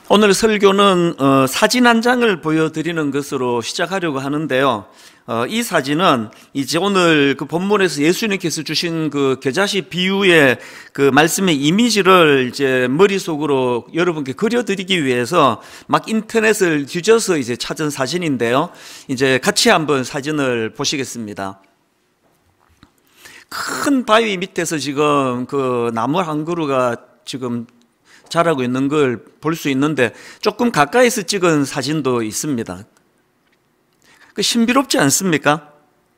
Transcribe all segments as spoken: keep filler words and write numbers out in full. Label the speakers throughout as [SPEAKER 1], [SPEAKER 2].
[SPEAKER 1] 오늘 설교는 어, 사진 한 장을 보여드리는 것으로 시작하려고 하는데요. 어, 이 사진은 이제 오늘 그 본문에서 예수님께서 주신 그 겨자씨 비유의 그 말씀의 이미지를 이제 머릿속으로 여러분께 그려드리기 위해서 막 인터넷을 뒤져서 이제 찾은 사진인데요. 이제 같이 한번 사진을 보시겠습니다. 큰 바위 밑에서 지금 그 나무 한 그루가 지금 자라고 있는 걸 볼 수 있는데 조금 가까이서 찍은 사진도 있습니다. 그 신비롭지 않습니까?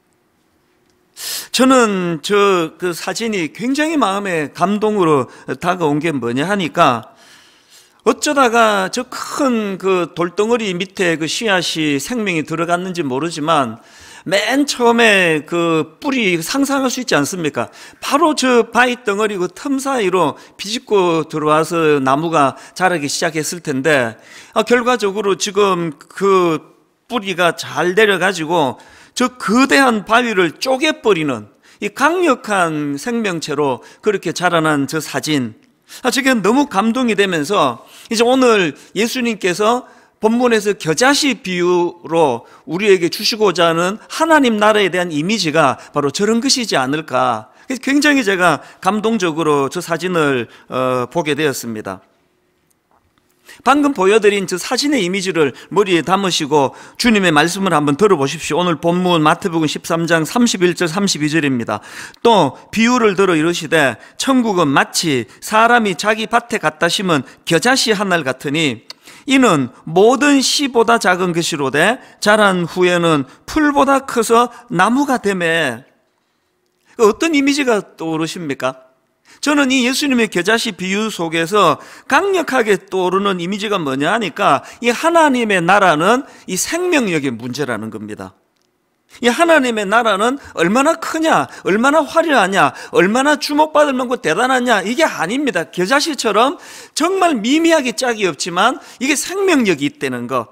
[SPEAKER 1] 저는 저 그 사진이 굉장히 마음에 감동으로 다가온 게 뭐냐 하니까 어쩌다가 저 큰 그 돌덩어리 밑에 그 씨앗이 생명이 들어갔는지 모르지만 맨 처음에 그 뿌리 상상할 수 있지 않습니까? 바로 저 바위 덩어리 그 틈 사이로 비집고 들어와서 나무가 자라기 시작했을 텐데 아, 결과적으로 지금 그 뿌리가 잘 내려가지고 저 거대한 바위를 쪼개버리는 이 강력한 생명체로 그렇게 자라난 저 사진, 아, 저게 너무 감동이 되면서 이제 오늘 예수님께서 본문에서 겨자씨 비유로 우리에게 주시고자 하는 하나님 나라에 대한 이미지가 바로 저런 것이지 않을까. 굉장히 제가 감동적으로 저 사진을 어, 보게 되었습니다. 방금 보여드린 저 사진의 이미지를 머리에 담으시고 주님의 말씀을 한번 들어보십시오. 오늘 본문 마태복음 십삼 장 삼십일 절 삼십이 절입니다. 또 비유를 들어 이르시되 천국은 마치 사람이 자기 밭에 갖다 심은 겨자씨 한 알 같으니 이는 모든 씨보다 작은 것이로되 자란 후에는 풀보다 커서 나무가 되매. 어떤 이미지가 떠오르십니까? 저는 이 예수님의 겨자씨 비유 속에서 강력하게 떠오르는 이미지가 뭐냐 하니까 이 하나님의 나라는 이 생명력의 문제라는 겁니다. 이 하나님의 나라는 얼마나 크냐, 얼마나 화려하냐, 얼마나 주목받을 만큼 대단하냐, 이게 아닙니다. 겨자씨처럼 정말 미미하게 짝이 없지만 이게 생명력이 있다는 것.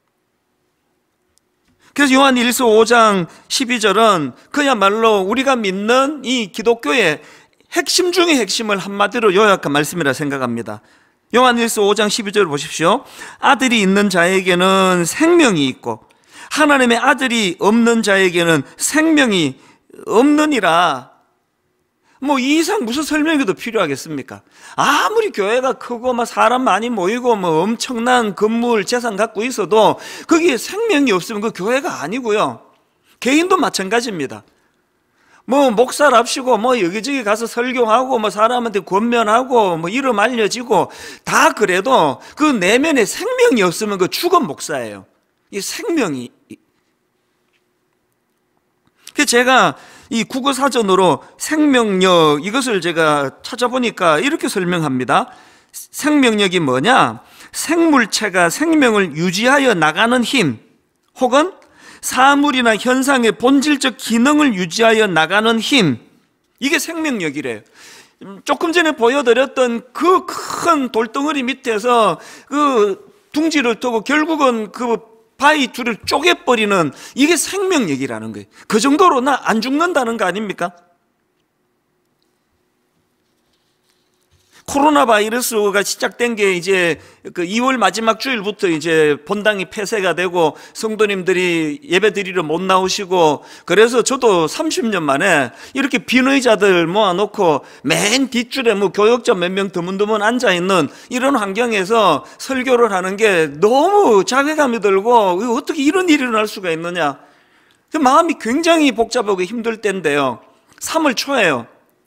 [SPEAKER 1] 그래서 요한 일서 오 장 십이 절은 그야말로 우리가 믿는 이 기독교의 핵심 중의 핵심을 한마디로 요약한 말씀이라 생각합니다. 요한 일서 오 장 십이 절 보십시오. 아들이 있는 자에게는 생명이 있고 하나님의 아들이 없는 자에게는 생명이 없느니라. 뭐 이 이상 무슨 설명이 더 필요하겠습니까? 아무리 교회가 크고 막 사람 많이 모이고 뭐 엄청난 건물 재산 갖고 있어도 거기에 생명이 없으면 그 교회가 아니고요. 개인도 마찬가지입니다. 뭐 목사랍시고 뭐 여기저기 가서 설교하고 뭐 사람한테 권면하고 뭐 이름 알려지고 다 그래도 그 내면에 생명이 없으면 그 죽은 목사예요. 이 생명이. 그래서 제가 이 국어사전으로 생명력 이것을 제가 찾아보니까 이렇게 설명합니다. 생명력이 뭐냐? 생물체가 생명을 유지하여 나가는 힘 혹은 사물이나 현상의 본질적 기능을 유지하여 나가는 힘, 이게 생명력이래요. 조금 전에 보여드렸던 그 큰 돌덩어리 밑에서 그 둥지를 두고 결국은 그 바위 둘을 쪼개버리는 이게 생명력이라는 거예요. 그 정도로 나 안 죽는다는 거 아닙니까? 코로나 바이러스가 시작된 게 이제 그 이월 마지막 주일부터 이제 본당이 폐쇄가 되고 성도님들이 예배 드리러 못 나오시고, 그래서 저도 삼십 년 만에 이렇게 빈 의자들 모아놓고 맨 뒷줄에 뭐 교역자 몇 명 드문드문 앉아있는 이런 환경에서 설교를 하는 게 너무 자괴감이 들고 어떻게 이런 일이 일어날 수가 있느냐. 마음이 굉장히 복잡하고 힘들 때인데요. 삼월 초에요.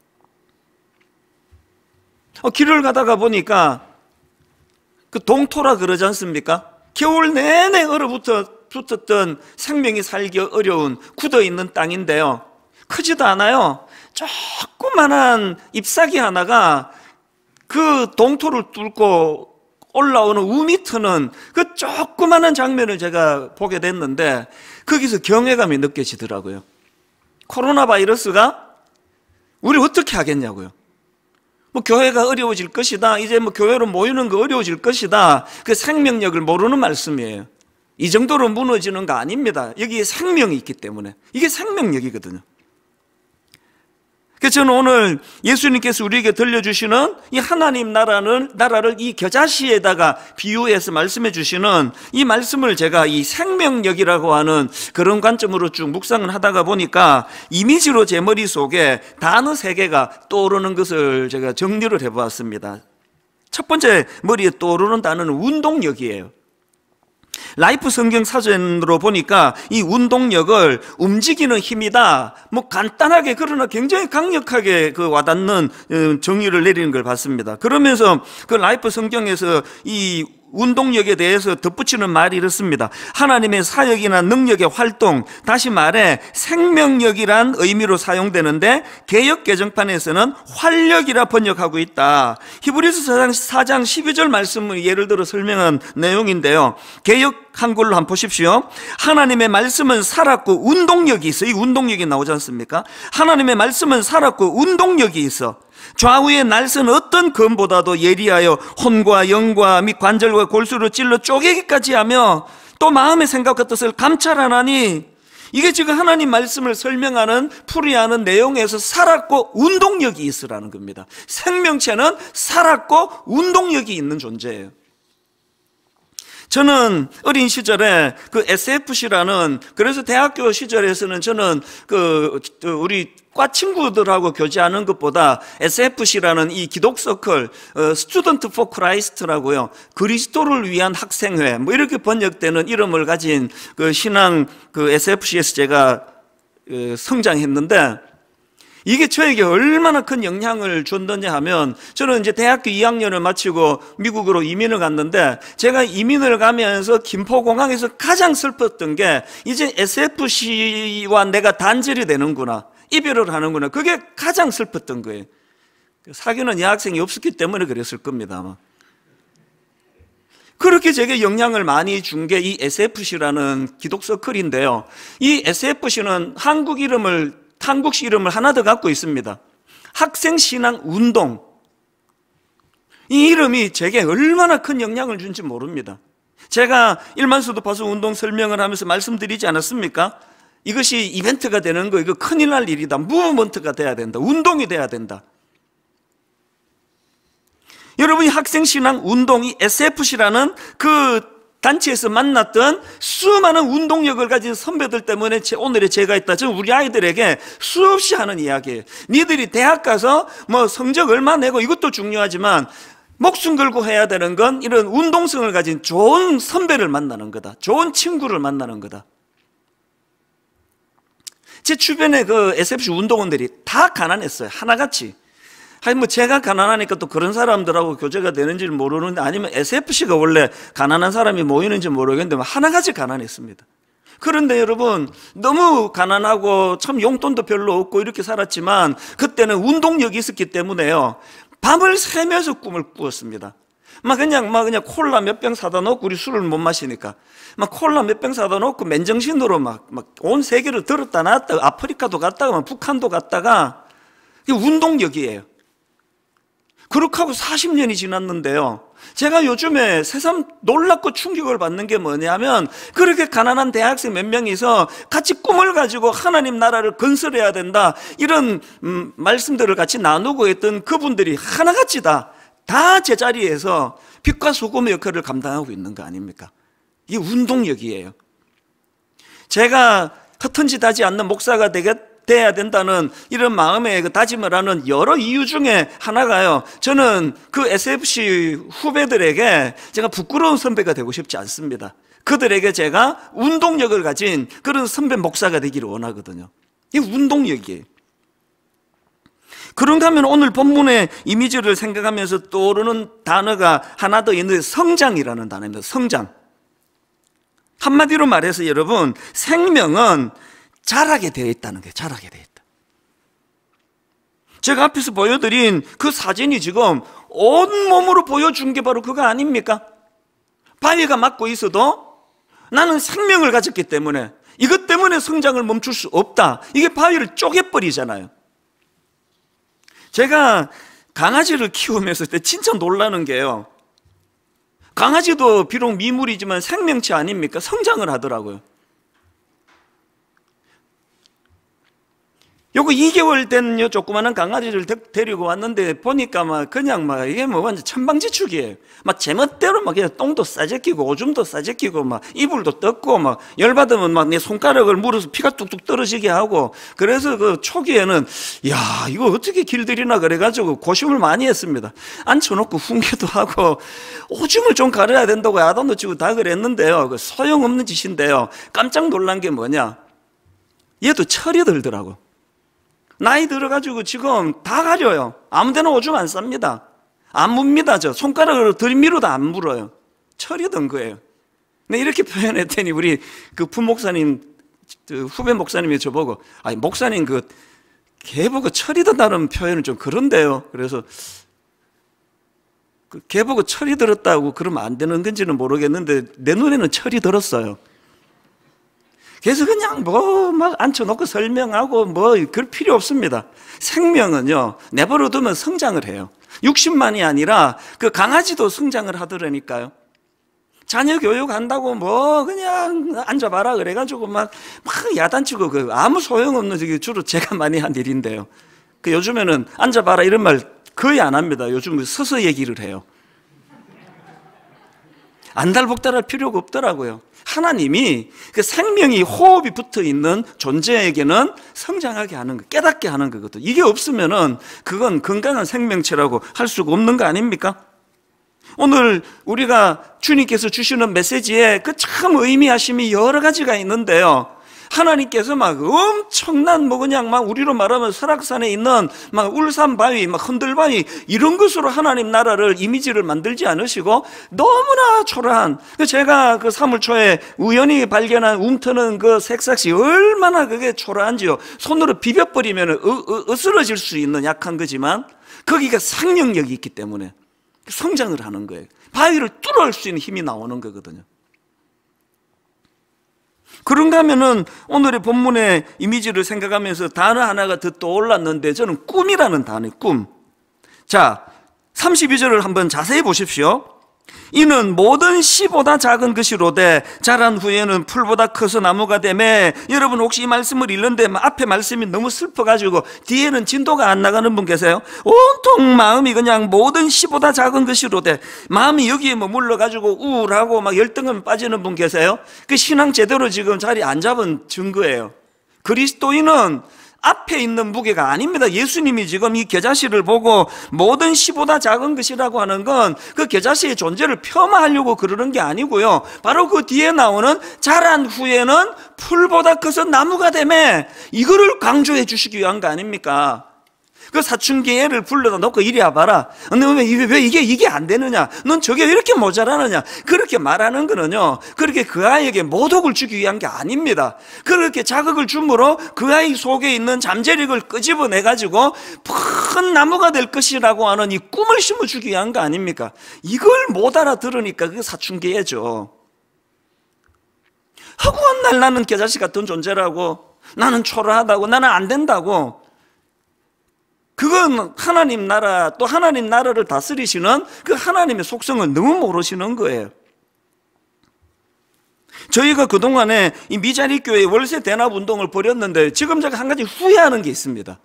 [SPEAKER 1] 어, 길을 가다가 보니까 그 동토라 그러지 않습니까? 겨울 내내 얼어붙었던 생명이 살기 어려운 굳어있는 땅인데요. 크지도 않아요. 조그만한 잎사귀 하나가 그 동토를 뚫고 올라오는 우미 트는 그 조그만한 장면을 제가 보게 됐는데 거기서 경외감이 느껴지더라고요. 코로나 바이러스가 우리 어떻게 하겠냐고요. 뭐 교회가 어려워질 것이다, 이제 뭐 교회로 모이는 거 어려워질 것이다, 그 생명력을 모르는 말씀이에요. 이 정도로 무너지는 거 아닙니다. 여기에 생명이 있기 때문에. 이게 생명력이거든요. 그래서 저는 오늘 예수님께서 우리에게 들려주시는 이 하나님 나라는, 나라를 이 겨자씨에다가 비유해서 말씀해 주시는 이 말씀을 제가 이 생명력이라고 하는 그런 관점으로 쭉 묵상을 하다가 보니까 이미지로 제 머릿속에 단어 세 개가 떠오르는 것을 제가 정리를 해보았습니다. 첫 번째 머리에 떠오르는 단어는 운동력이에요. 라이프 성경 사전으로 보니까 이 운동력을 움직이는 힘이다, 뭐 간단하게 그러나 굉장히 강력하게 그 와닿는 정의를 내리는 걸 봤습니다. 그러면서 그 라이프 성경에서 이 운동력에 대해서 덧붙이는 말이 이렇습니다. 하나님의 사역이나 능력의 활동, 다시 말해 생명력이란 의미로 사용되는데 개역 개정판에서는 활력이라 번역하고 있다. 히브리서 사 장 십이 절 말씀을 예를 들어 설명한 내용인데요, 개역 한글로 한번 보십시오. 하나님의 말씀은 살았고 운동력이 있어. 이 운동력이 나오지 않습니까? 하나님의 말씀은 살았고 운동력이 있어. 좌우의 날선 어떤 검보다도 예리하여 혼과 영과 및 관절과 골수를 찔러 쪼개기까지 하며 또 마음의 생각과 뜻을 감찰하나니, 이게 지금 하나님 말씀을 설명하는 풀이하는 내용에서 살았고 운동력이 있으라는 겁니다. 생명체는 살았고 운동력이 있는 존재예요. 저는 어린 시절에 그 에스에프씨라는, 그래서 대학교 시절에서는 저는 그 우리 과 친구들하고 교제하는 것보다 에스에프씨라는 이 기독서클, 어, Student for Christ라고요, 그리스도를 위한 학생회, 뭐 이렇게 번역되는 이름을 가진 그 신앙 그 에스에프씨에서 제가 어, 성장했는데, 이게 저에게 얼마나 큰 영향을 줬느냐 하면, 저는 이제 대학교 이 학년을 마치고 미국으로 이민을 갔는데, 제가 이민을 가면서 김포공항에서 가장 슬펐던 게 이제 에스에프씨와 내가 단절이 되는구나, 이별을 하는구나. 그게 가장 슬펐던 거예요. 사귀는 여학생이 없었기 때문에 그랬을 겁니다, 아마. 그렇게 제게 영향을 많이 준 게 이 에스에프씨라는 기독서클인데요, 이 에스에프씨는 한국 이름을 한국식 이름을 하나 더 갖고 있습니다. 학생신앙운동. 이 이름이 제게 얼마나 큰 영향을 준지 모릅니다. 제가 일만수도 봐서 운동 설명을 하면서 말씀드리지 않았습니까? 이것이 이벤트가 되는 거, 이거 큰일 날 일이다. 무브먼트가 돼야 된다. 운동이 돼야 된다. 여러분이 학생신앙운동, 이 에스에프씨라는 그 단체에서 만났던 수많은 운동력을 가진 선배들 때문에 오늘의 제가 있다. 저는 우리 아이들에게 수없이 하는 이야기예요. 니들이 대학 가서 뭐 성적 얼마 내고 이것도 중요하지만 목숨 걸고 해야 되는 건 이런 운동성을 가진 좋은 선배를 만나는 거다. 좋은 친구를 만나는 거다. 제 주변에 그 에스에프씨 운동원들이 다 가난했어요. 하나같이. 아니 뭐 제가 가난하니까 또 그런 사람들하고 교제가 되는지 모르는데, 아니면 에스에프씨가 원래 가난한 사람이 모이는지 모르겠는데 하나같이 가난했습니다. 그런데 여러분, 너무 가난하고 참 용돈도 별로 없고 이렇게 살았지만 그때는 운동력이 있었기 때문에요, 밤을 새면서 꿈을 꾸었습니다. 막 그냥 막 그냥 콜라 몇 병 사다 놓고, 우리 술을 못 마시니까 막 콜라 몇 병 사다 놓고 맨정신으로 막 막 온 세계를 들었다 놨다, 아프리카도 갔다가 막 북한도 갔다가. 이게 운동력이에요. 그렇게 하고 사십 년이 지났는데요, 제가 요즘에 새삼 놀랍고 충격을 받는 게 뭐냐면, 그렇게 가난한 대학생 몇 명이서 같이 꿈을 가지고 하나님 나라를 건설해야 된다, 이런 음, 말씀들을 같이 나누고 했던 그분들이 하나같이 다, 다 제자리에서 빛과 소금의 역할을 감당하고 있는 거 아닙니까? 이게 운동력이에요. 제가 허튼 짓 하지 않는 목사가 되겠 돼야 된다는 이런 마음의 그 다짐을 하는 여러 이유 중에 하나가요, 저는 그 에스에프씨 후배들에게 제가 부끄러운 선배가 되고 싶지 않습니다. 그들에게 제가 운동력을 가진 그런 선배 목사가 되기를 원하거든요. 이게 운동력이에요. 그런가 하면 오늘 본문의 이미지를 생각하면서 떠오르는 단어가 하나 더 있는데, 성장이라는 단어입니다. 성장. 한마디로 말해서 여러분, 생명은 자라게 되어 있다는 거예요. 자라게 되어 있다. 제가 앞에서 보여드린 그 사진이 지금 온몸으로 보여준 게 바로 그거 아닙니까? 바위가 맞고 있어도 나는 생명을 가졌기 때문에, 이것 때문에 성장을 멈출 수 없다. 이게 바위를 쪼개버리잖아요. 제가 강아지를 키우면서 때 진짜 놀라는 게요, 강아지도 비록 미물이지만 생명체 아닙니까? 성장을 하더라고요. 요거 이 개월 된 요 조그마한 강아지를 데, 데리고 왔는데 보니까 막 그냥 막 이게 뭐 완전 천방지축이에요. 막 제멋대로 막 그냥 똥도 싸제끼고 오줌도 싸제끼고 막 이불도 뜯고 막 열받으면 막 내 손가락을 물어서 피가 뚝뚝 떨어지게 하고. 그래서 그 초기에는 야 이거 어떻게 길들이나 그래가지고 고심을 많이 했습니다. 앉혀놓고 훈계도 하고 오줌을 좀 가려야 된다고 야단도 치고 다 그랬는데요. 그 소용없는 짓인데요. 깜짝 놀란 게 뭐냐, 얘도 철이 들더라고. 나이 들어가지고 지금 다 가려요. 아무데나 오줌 안 쌉니다. 안 묻니다. 저 손가락으로 들밀어도 안 물어요. 철이 든 거예요. 네, 이렇게 표현했더니 우리 그 부목사님, 그 후배 목사님이 저보고, 아니 목사님 그 개 보고 철이 든다는 표현은 좀 그런데요. 그래서 그 개 보고 철이 들었다고 그러면 안 되는 건지는 모르겠는데 내 눈에는 철이 들었어요. 그래서 그냥 뭐 막 앉혀놓고 설명하고 뭐 그럴 필요 없습니다. 생명은요 내버려 두면 성장을 해요. 육십만이 아니라 그 강아지도 성장을 하더라니까요. 자녀 교육한다고 뭐 그냥 앉아봐라 그래가지고 막, 막 야단치고 그 아무 소용없는, 저기 주로 제가 많이 한 일인데요. 그 요즘에는 앉아봐라 이런 말 거의 안 합니다. 요즘 서서 얘기를 해요. 안달복달할 필요가 없더라고요. 하나님이 그 생명이 호흡이 붙어 있는 존재에게는 성장하게 하는 거, 깨닫게 하는 거거든. 이게 없으면은 그건 건강한 생명체라고 할 수가 없는 거 아닙니까? 오늘 우리가 주님께서 주시는 메시지에 그 참 의미하심이 여러 가지가 있는데요. 하나님께서 막 엄청난 뭐 그냥 막 우리로 말하면 설악산에 있는 막 울산바위, 막 흔들바위 이런 것으로 하나님 나라를 이미지를 만들지 않으시고 너무나 초라한, 제가 그 삼월 초에 우연히 발견한 움트는 그 색삭시 얼마나 그게 초라한지요. 손으로 비벼버리면 으, 으, 으스러질 수 있는 약한 거지만 거기가 생명력이 있기 때문에 성장을 하는 거예요. 바위를 뚫을 수 있는 힘이 나오는 거거든요. 그런가 하면은 오늘의 본문의 이미지를 생각하면서 단어 하나가 더 떠올랐는데 저는 꿈이라는 단어예요. 꿈. 자, 삼십이 절을 한번 자세히 보십시오. 이는 모든 씨보다 작은 것이로되 자란 후에는 풀보다 커서 나무가 되매. 여러분 혹시 이 말씀을 읽는데 앞에 말씀이 너무 슬퍼가지고 뒤에는 진도가 안 나가는 분 계세요? 온통 마음이 그냥 모든 씨보다 작은 것이로되 마음이 여기에 머물러가지고 우울하고 막 열등감 빠지는 분 계세요? 그 신앙 제대로 지금 자리 안 잡은 증거예요. 그리스도인은 앞에 있는 무게가 아닙니다. 예수님이 지금 이 겨자씨를 보고 모든 씨보다 작은 것이라고 하는 건 그 겨자씨의 존재를 폄하하려고 그러는 게 아니고요. 바로 그 뒤에 나오는 자란 후에는 풀보다 커서 나무가 되매, 이거를 강조해 주시기 위한 거 아닙니까? 그 사춘기 애를 불러다 놓고 이리 와봐라. 너 왜, 왜 이게, 이게 안 되느냐? 넌 저게 왜 이렇게 모자라느냐? 그렇게 말하는 거는요, 그렇게 그 아이에게 모독을 주기 위한 게 아닙니다. 그렇게 자극을 줌으로 그 아이 속에 있는 잠재력을 끄집어내가지고 큰 나무가 될 것이라고 하는 이 꿈을 심어주기 위한 거 아닙니까? 이걸 못 알아들으니까 그게 사춘기 애죠. 허구한 날 나는 겨자씨 같은 존재라고, 나는 초라하다고, 나는 안 된다고. 그건 하나님 나라, 또 하나님 나라를 다스리시는 그 하나님의 속성을 너무 모르시는 거예요. 저희가 그동안에 이 미자리 교회 월세 대납 운동을 벌였는데 지금 제가 한 가지 후회하는 게 있습니다.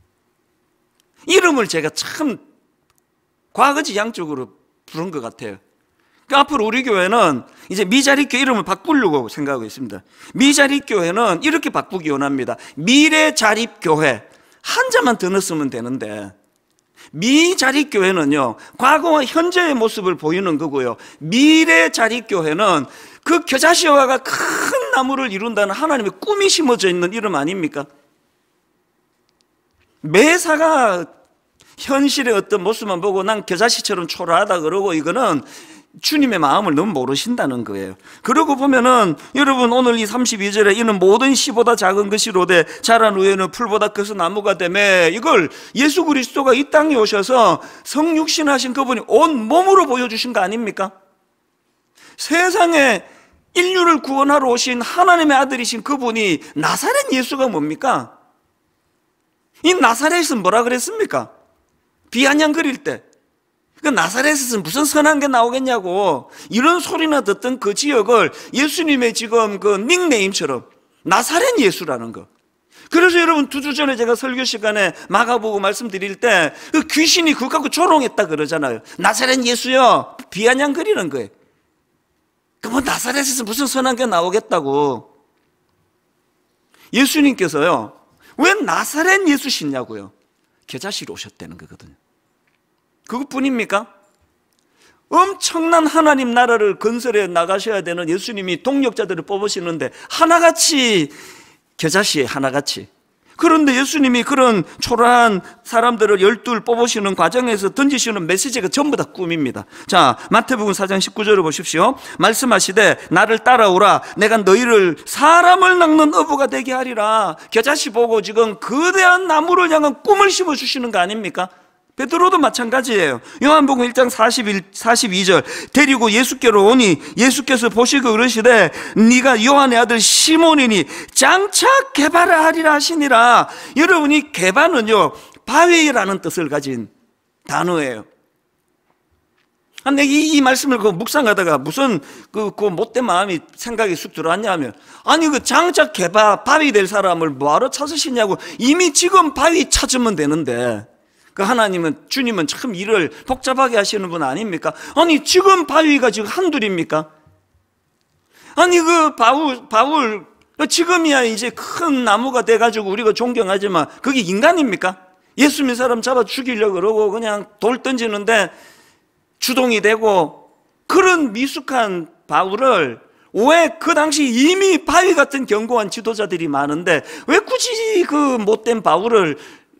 [SPEAKER 1] 이름을 제가 참 과거지향적으로 부른 것 같아요. 그러니까 앞으로 우리 교회는 이제 미자리 교회 이름을 바꾸려고 생각하고 있습니다. 미자리 교회는 이렇게 바꾸기 원합니다. 미래자립교회. 한자만 더 넣었으면 되는데, 미자립교회는요 과거와 현재의 모습을 보이는 거고요, 미래자립교회는 그 겨자씨와 큰 나무를 이룬다는 하나님의 꿈이 심어져 있는 이름 아닙니까? 매사가 현실의 어떤 모습만 보고 난 겨자씨처럼 초라하다 그러고, 이거는 주님의 마음을 너무 모르신다는 거예요. 그러고 보면은 여러분 오늘 이 삼십이 절에 이는 모든 씨보다 작은 것이로되 자란 후에는 풀보다 커서 나무가 되매, 이걸 예수 그리스도가 이 땅에 오셔서 성육신하신 그분이 온 몸으로 보여주신 거 아닙니까? 세상에 인류를 구원하러 오신 하나님의 아들이신 그분이 나사렛 예수가 뭡니까? 이 나사렛은 뭐라 그랬습니까? 비아냥거릴 때 그 나사렛에서 무슨 선한 게 나오겠냐고 이런 소리나 듣던 그 지역을 예수님의 지금 그 닉네임처럼 나사렛 예수라는 거, 그래서 여러분 두 주 전에 제가 설교 시간에 마가복음 말씀드릴 때 그 귀신이 그거 갖고 조롱했다 그러잖아요. 나사렛 예수요, 비아냥거리는 거예요. 그 뭐 나사렛에서 무슨 선한 게 나오겠다고. 예수님께서요, 왜 나사렛 예수시냐고요. 겨자씨로 오셨다는 거거든요. 그것뿐입니까? 엄청난 하나님 나라를 건설해 나가셔야 되는 예수님이 동력자들을 뽑으시는데 하나같이 겨자씨에 하나같이. 그런데 예수님이 그런 초라한 사람들을 열둘 뽑으시는 과정에서 던지시는 메시지가 전부 다 꿈입니다. 자, 마태복음 사 장 십구 절을 보십시오. 말씀하시되 나를 따라오라. 내가 너희를 사람을 낚는 어부가 되게 하리라. 겨자씨 보고 지금 거대한 나무를 향한 꿈을 심어주시는 거 아닙니까? 베드로도 마찬가지예요. 요한복음 일 장 사십일, 사십이 절 데리고 예수께로 오니 예수께서 보시고 그러시되 네가 요한의 아들 시몬이니 장차 게바라 하리라 하시니라. 여러분이 게바는요, 바위라는 뜻을 가진 단어예요. 내가 이, 이 말씀을 그 묵상하다가 무슨 그, 그 못된 마음이 생각이 쑥 들어왔냐 하면, 아니 그 장차 게바 바위 될 사람을 뭐하러 찾으시냐고. 이미 지금 바위 찾으면 되는데, 그 하나님은, 주님은 참 일을 복잡하게 하시는 분 아닙니까? 아니 지금 바위가 지금 한둘입니까? 아니 그 바울, 바울 지금이야 이제 큰 나무가 돼가지고 우리가 존경하지만 그게 인간입니까? 예수 믿는 사람 잡아 죽이려고 그러고 그냥 돌 던지는데 주동이 되고, 그런 미숙한 바울을 왜 그 당시 이미 바위 같은 견고한 지도자들이 많은데 왜 굳이 그 못된 바울을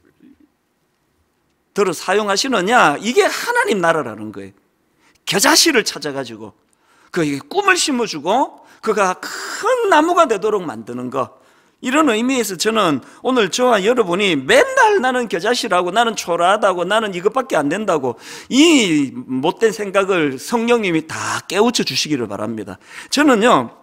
[SPEAKER 1] 들어 사용하시느냐? 이게 하나님 나라라는 거예요. 겨자씨를 찾아가지고 그 꿈을 심어주고 그가 큰 나무가 되도록 만드는 거. 이런 의미에서 저는 오늘 저와 여러분이 맨날 나는 겨자씨라고, 나는 초라하다고, 나는 이것밖에 안 된다고, 이 못된 생각을 성령님이 다 깨우쳐 주시기를 바랍니다. 저는요,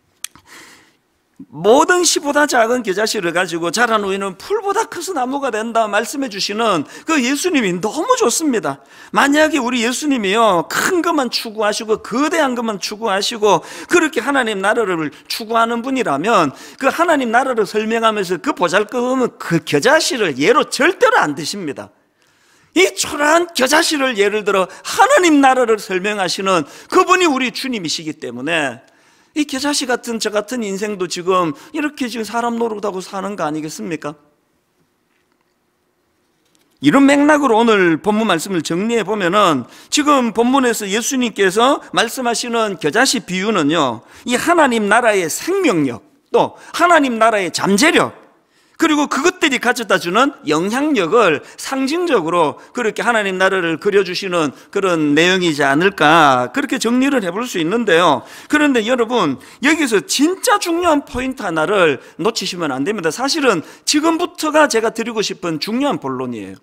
[SPEAKER 1] 모든 씨보다 작은 겨자씨를 가지고 자란 후에는 풀보다 커서 나무가 된다 말씀해 주시는 그 예수님이 너무 좋습니다. 만약에 우리 예수님이요, 큰 것만 추구하시고 거대한 것만 추구하시고 그렇게 하나님 나라를 추구하는 분이라면 그 하나님 나라를 설명하면서 그 보잘것없는 그 겨자씨를 예로 절대로 안 드십니다. 이 초라한 겨자씨를 예를 들어 하나님 나라를 설명하시는 그분이 우리 주님이시기 때문에 이 겨자씨 같은 저 같은 인생도 지금 이렇게 지금 사람 노릇하고 사는 거 아니겠습니까? 이런 맥락으로 오늘 본문 말씀을 정리해 보면은 지금 본문에서 예수님께서 말씀하시는 겨자씨 비유는요, 이 하나님 나라의 생명력, 또 하나님 나라의 잠재력, 그리고 그것들이 가져다 주는 영향력을 상징적으로 그렇게 하나님 나라를 그려주시는 그런 내용이지 않을까, 그렇게 정리를 해볼 수 있는데요. 그런데 여러분, 여기서 진짜 중요한 포인트 하나를 놓치시면 안 됩니다. 사실은 지금부터가 제가 드리고 싶은 중요한 본론이에요.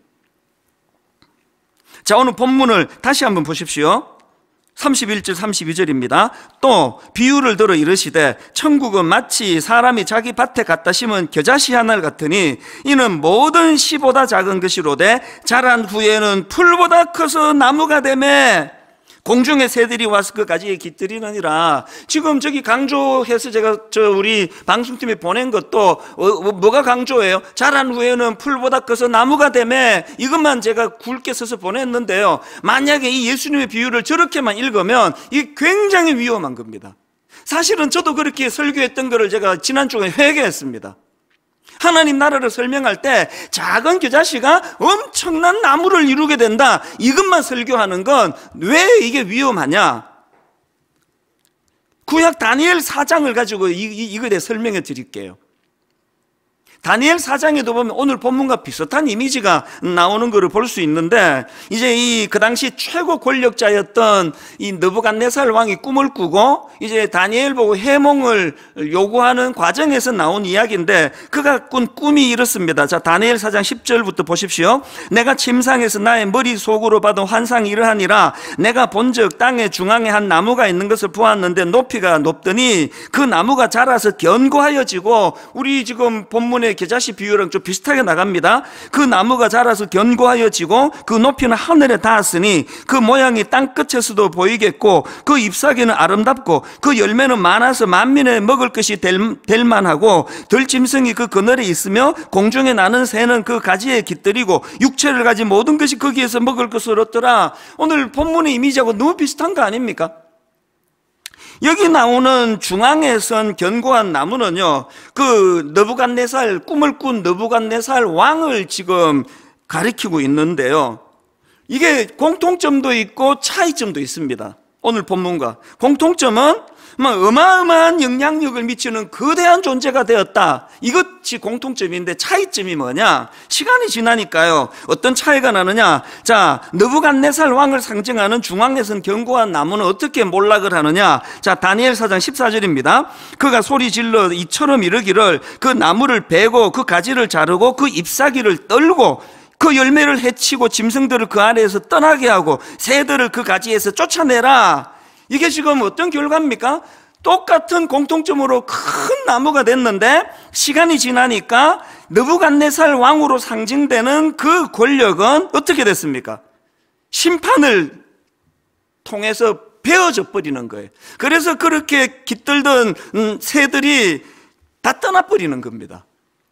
[SPEAKER 1] 자, 오늘 본문을 다시 한번 보십시오. 삼십일 절 삼십이 절입니다. 또 비유를 들어 이르시되 천국은 마치 사람이 자기 밭에 갖다 심은 겨자씨 하나 같으니 이는 모든 씨보다 작은 것이로되 자란 후에는 풀보다 커서 나무가 되매 공중의 새들이 와서 그 가지에 깃들이느니라. 지금 저기 강조해서 제가 저 우리 방송팀에 보낸 것도 뭐가 강조예요? 자란 후에는 풀보다 커서 나무가 되매, 이것만 제가 굵게 써서 보냈는데요. 만약에 이 예수님의 비유를 저렇게만 읽으면 이게 굉장히 위험한 겁니다. 사실은 저도 그렇게 설교했던 거를 제가 지난주에 회개했습니다. 하나님 나라를 설명할 때 작은 겨자씨가 엄청난 나무를 이루게 된다, 이것만 설교하는 건 왜 이게 위험하냐? 구약 다니엘 사 장을 가지고 이, 이, 이거에 대해 설명해 드릴게요. 다니엘 사 장에도 보면 오늘 본문과 비슷한 이미지가 나오는 것을 볼 수 있는데, 이제 이 그 당시 최고 권력자였던 이 느부갓네살 왕이 꿈을 꾸고 이제 다니엘 보고 해몽을 요구하는 과정에서 나온 이야기인데, 그가 꾼 꿈이 이렇습니다. 자, 다니엘 사 장 십 절부터 보십시오. 내가 침상에서 나의 머리 속으로 봐도 환상이 이러하니라. 내가 본즉 땅의 중앙에 한 나무가 있는 것을 보았는데 높이가 높더니 그 나무가 자라서 견고하여지고, 우리 지금 본문에 본문의 겨자씨 비유랑 좀 비슷하게 나갑니다. 그 나무가 자라서 견고하여지고 그 높이는 하늘에 닿았으니 그 모양이 땅 끝에서도 보이겠고 그 잎사귀는 아름답고 그 열매는 많아서 만민에 먹을 것이 될, 될 만하고 들짐승이 그 그늘에 있으며 공중에 나는 새는 그 가지에 깃들이고 육체를 가진 모든 것이 거기에서 먹을 것을 얻더라. 오늘 본문의 이미지하고 너무 비슷한 거 아닙니까? 여기 나오는 중앙에 선 견고한 나무는요, 그 느부갓네살, 꿈을 꾼 느부갓네살 왕을 지금 가리키고 있는데요, 이게 공통점도 있고 차이점도 있습니다. 오늘 본문과 공통점은 어마어마한 영향력을 미치는 거대한 존재가 되었다, 이것이 공통점인데 차이점이 뭐냐? 시간이 지나니까요 어떤 차이가 나느냐? 자, 느부갓네살 왕을 상징하는 중앙에 선 견고한 나무는 어떻게 몰락을 하느냐? 자, 다니엘 사 장 십사 절입니다. 그가 소리 질러 이처럼 이르기를 그 나무를 베고 그 가지를 자르고 그 잎사귀를 떨고 그 열매를 해치고 짐승들을 그 아래에서 떠나게 하고 새들을 그 가지에서 쫓아내라. 이게 지금 어떤 결과입니까? 똑같은 공통점으로 큰 나무가 됐는데 시간이 지나니까 느부갓네살 왕으로 상징되는 그 권력은 어떻게 됐습니까? 심판을 통해서 베어져 버리는 거예요. 그래서 그렇게 깃들던 새들이 다 떠나버리는 겁니다.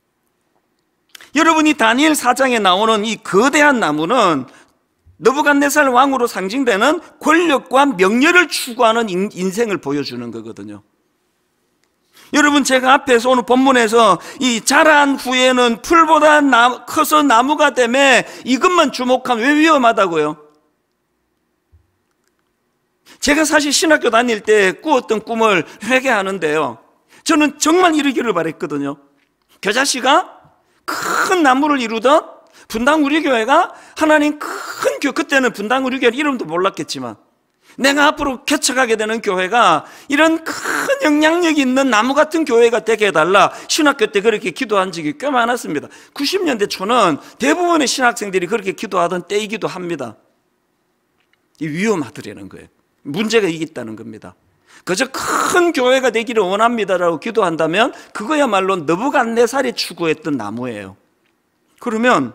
[SPEAKER 1] 여러분이 다니엘 사 장에 나오는 이 거대한 나무는 느부갓네살 왕으로 상징되는 권력과 명예를 추구하는 인생을 보여주는 거거든요. 여러분, 제가 앞에서 오늘 본문에서 이 자란 후에는 풀보다 나, 커서 나무가 되매 이것만 주목하면 왜 위험하다고요? 제가 사실 신학교 다닐 때 꾸었던 꿈을 회개하는데요, 저는 정말 이루기를 바랬거든요. 겨자씨가 큰 나무를 이루던 분당 우리 교회가 하나님 큰 교회, 그때는 분당 우리 교회 이름도 몰랐겠지만 내가 앞으로 개척하게 되는 교회가 이런 큰 영향력이 있는 나무 같은 교회가 되게 해달라, 신학교 때 그렇게 기도한 적이 꽤 많았습니다. 구십 년대 초는 대부분의 신학생들이 그렇게 기도하던 때이기도 합니다. 이 위험하더라는 거예요. 문제가 있다는 겁니다. 그저 큰 교회가 되기를 원합니다라고 기도한다면 그거야말로 느부갓네살이 추구했던 나무예요. 그러면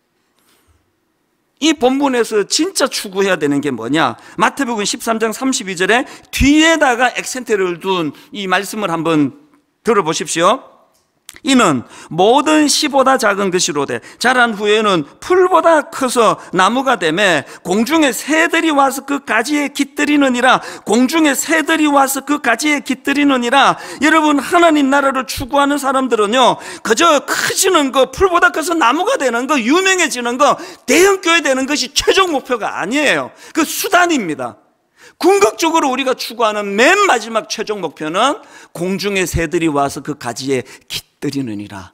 [SPEAKER 1] 이 본문에서 진짜 추구해야 되는 게 뭐냐? 마태복음 십삼 장 삼십이 절에 뒤에다가 액센트를 둔 이 말씀을 한번 들어보십시오. 이는 모든 씨보다 작은 것이로되 자란 후에는 풀보다 커서 나무가 되매 공중에 새들이 와서 그 가지에 깃들이느니라. 공중에 새들이 와서 그 가지에 깃들이느니라. 여러분, 하나님 나라를 추구하는 사람들은요 그저 커지는 거, 풀보다 커서 나무가 되는 거, 유명해지는 거, 대형교회 되는 것이 최종 목표가 아니에요. 그 수단입니다. 궁극적으로 우리가 추구하는 맨 마지막 최종 목표는 공중의 새들이 와서 그 가지에 깃들이느니라.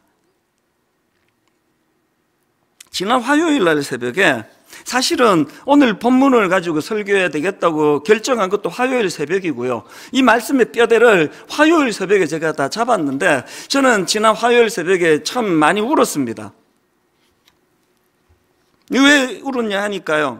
[SPEAKER 1] 지난 화요일 날 새벽에, 사실은 오늘 본문을 가지고 설교해야 되겠다고 결정한 것도 화요일 새벽이고요, 이 말씀의 뼈대를 화요일 새벽에 제가 다 잡았는데 저는 지난 화요일 새벽에 참 많이 울었습니다. 왜 울었냐 하니까요,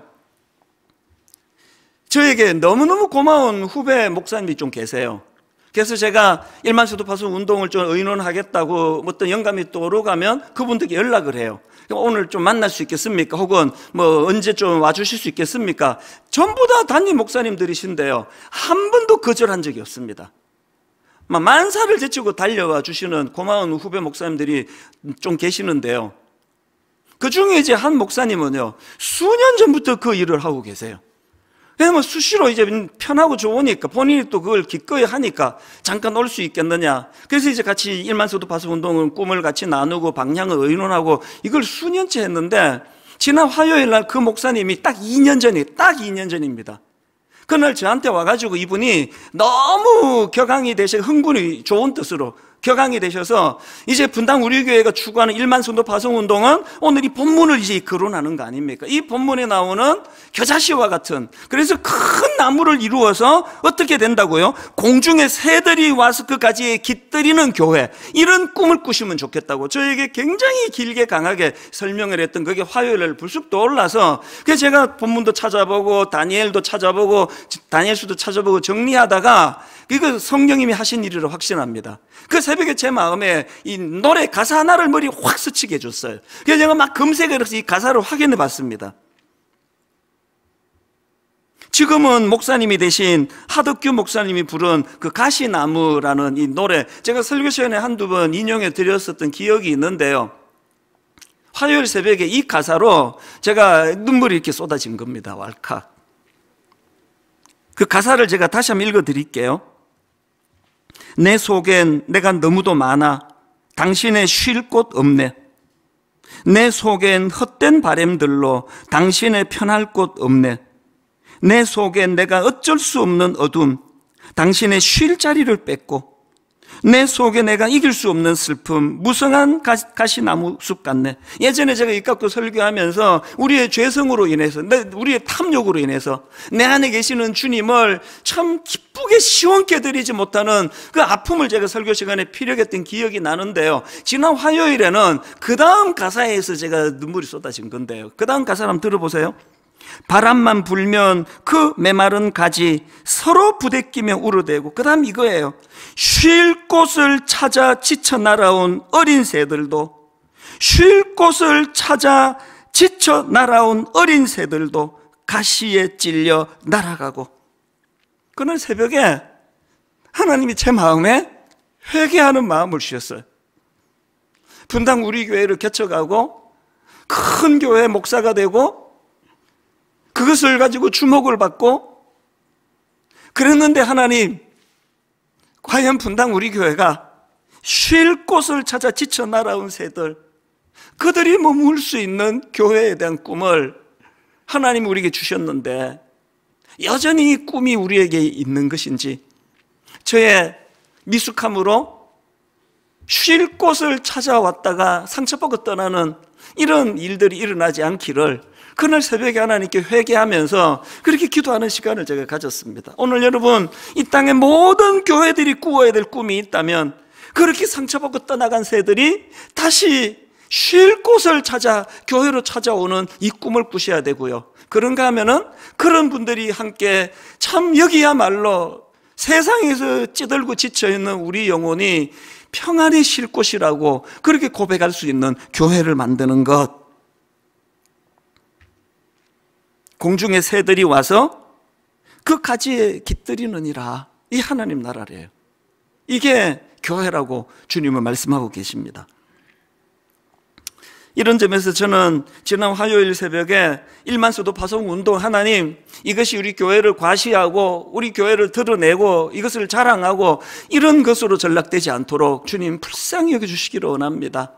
[SPEAKER 1] 저에게 너무너무 고마운 후배 목사님이 좀 계세요. 그래서 제가 일만수도파수 운동을 좀 의논하겠다고 어떤 영감이 떠오르가면 그분들께 연락을 해요. 오늘 좀 만날 수 있겠습니까? 혹은 뭐 언제 좀 와주실 수 있겠습니까? 전부 다 담임 목사님들이신데요, 한 번도 거절한 적이 없습니다. 만사를 제치고 달려와 주시는 고마운 후배 목사님들이 좀 계시는데요, 그 중에 이제 한 목사님은요 수년 전부터 그 일을 하고 계세요. 왜냐면 수시로 이제 편하고 좋으니까 본인이 또 그걸 기꺼이 하니까 잠깐 올 수 있겠느냐. 그래서 이제 같이 일만수도파수 운동은 꿈을 같이 나누고 방향을 의논하고 이걸 수년째 했는데 지난 화요일 날 그 목사님이 딱 이 년 전이 딱 이 년 전입니다. 그날 저한테 와가지고 이분이 너무 격앙이 되셔, 흥분이 좋은 뜻으로 격앙이 되셔서 이제 분당 우리 교회가 추구하는 일만순도 파송운동은 오늘 이 본문을 이제 거론하는 거 아닙니까? 이 본문에 나오는 겨자씨와 같은, 그래서 큰 나무를 이루어서 어떻게 된다고요? 공중에 새들이 와서 그 가지에 깃들이는 교회, 이런 꿈을 꾸시면 좋겠다고 저에게 굉장히 길게 강하게 설명을 했던 그게 화요일날 불쑥 떠올라서, 그래서 제가 본문도 찾아보고 다니엘도 찾아보고 다니엘서도 찾아보고 정리하다가 이거 성령님이 하신 일이라 확신합니다. 그 새벽에 제 마음에 이 노래 가사 하나를 머리에 확 스치게 해줬어요. 그래서 제가 막 검색을 해서 이 가사를 확인해 봤습니다. 지금은 목사님이 되신 하덕규 목사님이 부른 그 가시나무라는 이 노래, 제가 설교 시간에 한두 번 인용해 드렸었던 기억이 있는데요. 화요일 새벽에 이 가사로 제가 눈물이 이렇게 쏟아진 겁니다. 왈칵. 그 가사를 제가 다시 한번 읽어 드릴게요. 내 속엔 내가 너무도 많아 당신의 쉴 곳 없네. 내 속엔 헛된 바램들로 당신의 편할 곳 없네. 내 속엔 내가 어쩔 수 없는 어둠, 당신의 쉴 자리를 뺏고, 내 속에 내가 이길 수 없는 슬픔, 무성한 가시나무 숲 같네. 예전에 제가 이 갖고 설교하면서 우리의 죄성으로 인해서, 우리의 탐욕으로 인해서 내 안에 계시는 주님을 참 기쁘게 시원케 드리지 못하는 그 아픔을 제가 설교 시간에 피력했던 기억이 나는데요. 지난 화요일에는 그 다음 가사에서 제가 눈물이 쏟아진 건데요. 그 다음 가사 한번 들어보세요. 바람만 불면 그 메마른 가지 서로 부대끼며 울어대고, 그 다음 이거예요. 쉴 곳을 찾아 지쳐 날아온 어린 새들도, 쉴 곳을 찾아 지쳐 날아온 어린 새들도 가시에 찔려 날아가고. 그는 새벽에 하나님이 제 마음에 회개하는 마음을 주셨어요. 분당 우리 교회를 개척하고 큰 교회 목사가 되고 그것을 가지고 주목을 받고 그랬는데, 하나님, 과연 분당 우리 교회가 쉴 곳을 찾아 지쳐 날아온 새들, 그들이 머물 수 있는 교회에 대한 꿈을 하나님 우리에게 주셨는데 여전히 이 꿈이 우리에게 있는 것인지, 저의 미숙함으로 쉴 곳을 찾아왔다가 상처받고 떠나는 이런 일들이 일어나지 않기를 그날 새벽에 하나님께 회개하면서 그렇게 기도하는 시간을 제가 가졌습니다. 오늘 여러분, 이 땅의 모든 교회들이 꾸어야 될 꿈이 있다면 그렇게 상처받고 떠나간 새들이 다시 쉴 곳을 찾아 교회로 찾아오는 이 꿈을 꾸셔야 되고요. 그런가 하면은 그런 분들이 함께 참 여기야말로 세상에서 찌들고 지쳐있는 우리 영혼이 평안히 쉴 곳이라고 그렇게 고백할 수 있는 교회를 만드는 것. 공중의 새들이 와서 그 가지에 깃들이느니라. 이 하나님 나라래요. 이게 교회라고 주님은 말씀하고 계십니다. 이런 점에서 저는 지난 화요일 새벽에 일만수도 파송 운동, 하나님, 이것이 우리 교회를 과시하고 우리 교회를 드러내고 이것을 자랑하고 이런 것으로 전락되지 않도록 주님 불쌍히 여겨주시기를 원합니다.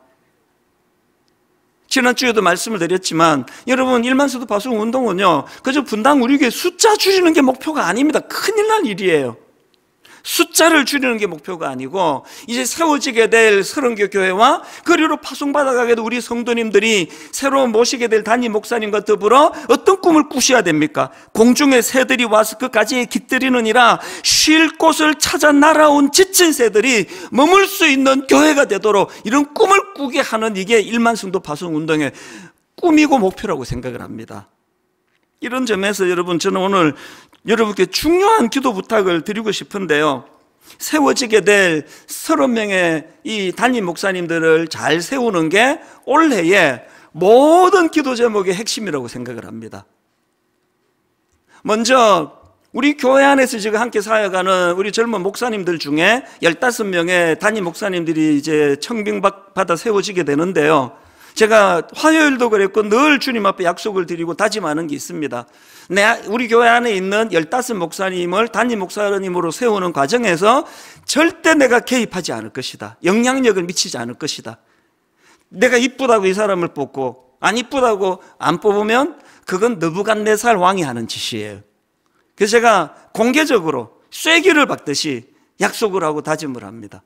[SPEAKER 1] 지난주에도 말씀을 드렸지만 여러분, 일만수도 파송 운동은요 그저 분당 우리 교회 숫자 줄이는 게 목표가 아닙니다. 큰일 날 일이에요. 숫자를 줄이는 게 목표가 아니고 이제 세워지게 될 서른교 교회와 그리로 파송받아가게 될 우리 성도님들이 새로 모시게 될 담임 목사님과 더불어 어떤 꿈을 꾸셔야 됩니까? 공중의 새들이 와서 그 가지에 깃들이느니라. 쉴 곳을 찾아 날아온 지친 새들이 머물 수 있는 교회가 되도록 이런 꿈을 꾸게 하는, 이게 일만성도 파송운동의 꿈이고 목표라고 생각을 합니다. 이런 점에서 여러분, 저는 오늘 여러분께 중요한 기도 부탁을 드리고 싶은데요. 세워지게 될 서른 명의 이 담임 목사님들을 잘 세우는 게 올해의 모든 기도 제목의 핵심이라고 생각을 합니다. 먼저 우리 교회 안에서 지금 함께 사역하는 우리 젊은 목사님들 중에 열다섯 명의 담임 목사님들이 이제 청빙받아 세워지게 되는데요. 제가 화요일도 그랬고 늘 주님 앞에 약속을 드리고 다짐하는 게 있습니다. 내 우리 교회 안에 있는 열다섯 목사님을 담임 목사님으로 세우는 과정에서 절대 내가 개입하지 않을 것이다. 영향력을 미치지 않을 것이다. 내가 이쁘다고 이 사람을 뽑고 안 이쁘다고 안 뽑으면 그건 느부갓네살 왕이 하는 짓이에요. 그래서 제가 공개적으로 쐐기를 박듯이 약속을 하고 다짐을 합니다.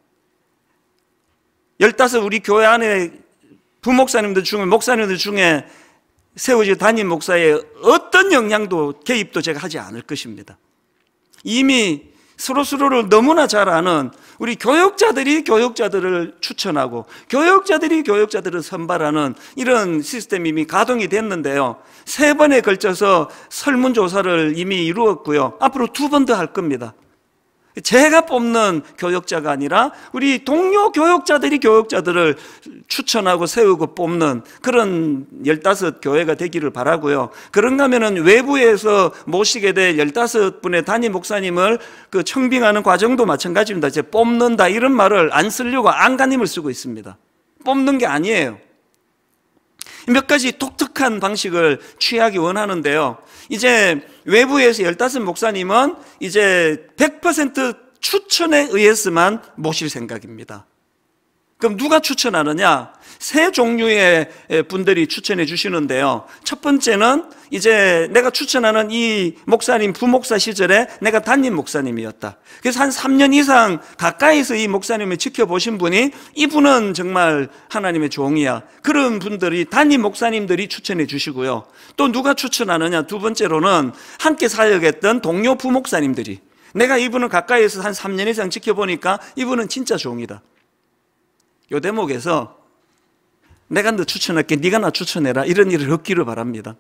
[SPEAKER 1] 열다섯 우리 교회 안에 부목사님들 중에, 목사님들 중에 세워질 담임 목사의 어떤 영향도 개입도 제가 하지 않을 것입니다. 이미 서로서로를 너무나 잘 아는 우리 교역자들이 교역자들을 추천하고 교역자들이 교역자들을 선발하는 이런 시스템이 이미 가동이 됐는데요. 세 번에 걸쳐서 설문조사를 이미 이루었고요. 앞으로 두 번 더 할 겁니다. 제가 뽑는 교역자가 아니라 우리 동료 교역자들이 교역자들을 추천하고 세우고 뽑는 그런 열다섯 교회가 되기를 바라고요. 그런가 하면은 외부에서 모시게 될 열다섯 분의 담임 목사님을 그 청빙하는 과정도 마찬가지입니다. 이제 뽑는다 이런 말을 안 쓰려고 안간힘을 쓰고 있습니다. 뽑는 게 아니에요. 몇 가지 독특한 방식을 취하기 원하는데요. 이제 외부에서 열다섯 목사님은 이제 백 퍼센트 추천에 의해서만 모실 생각입니다. 그럼 누가 추천하느냐? 세 종류의 분들이 추천해 주시는데요. 첫 번째는 이제 내가 추천하는 이 목사님 부목사 시절에 내가 담임 목사님이었다. 그래서 한 삼 년 이상 가까이서 이 목사님을 지켜보신 분이 이분은 정말 하나님의 종이야. 그런 분들이 담임 목사님들이 추천해 주시고요. 또 누가 추천하느냐? 두 번째로는 함께 사역했던 동료 부목사님들이 내가 이분을 가까이서 한 삼 년 이상 지켜보니까 이분은 진짜 종이다. 요 대목에서 내가 너 추천할게, 네가 나 추천해라, 이런 일을 없기를 바랍니다.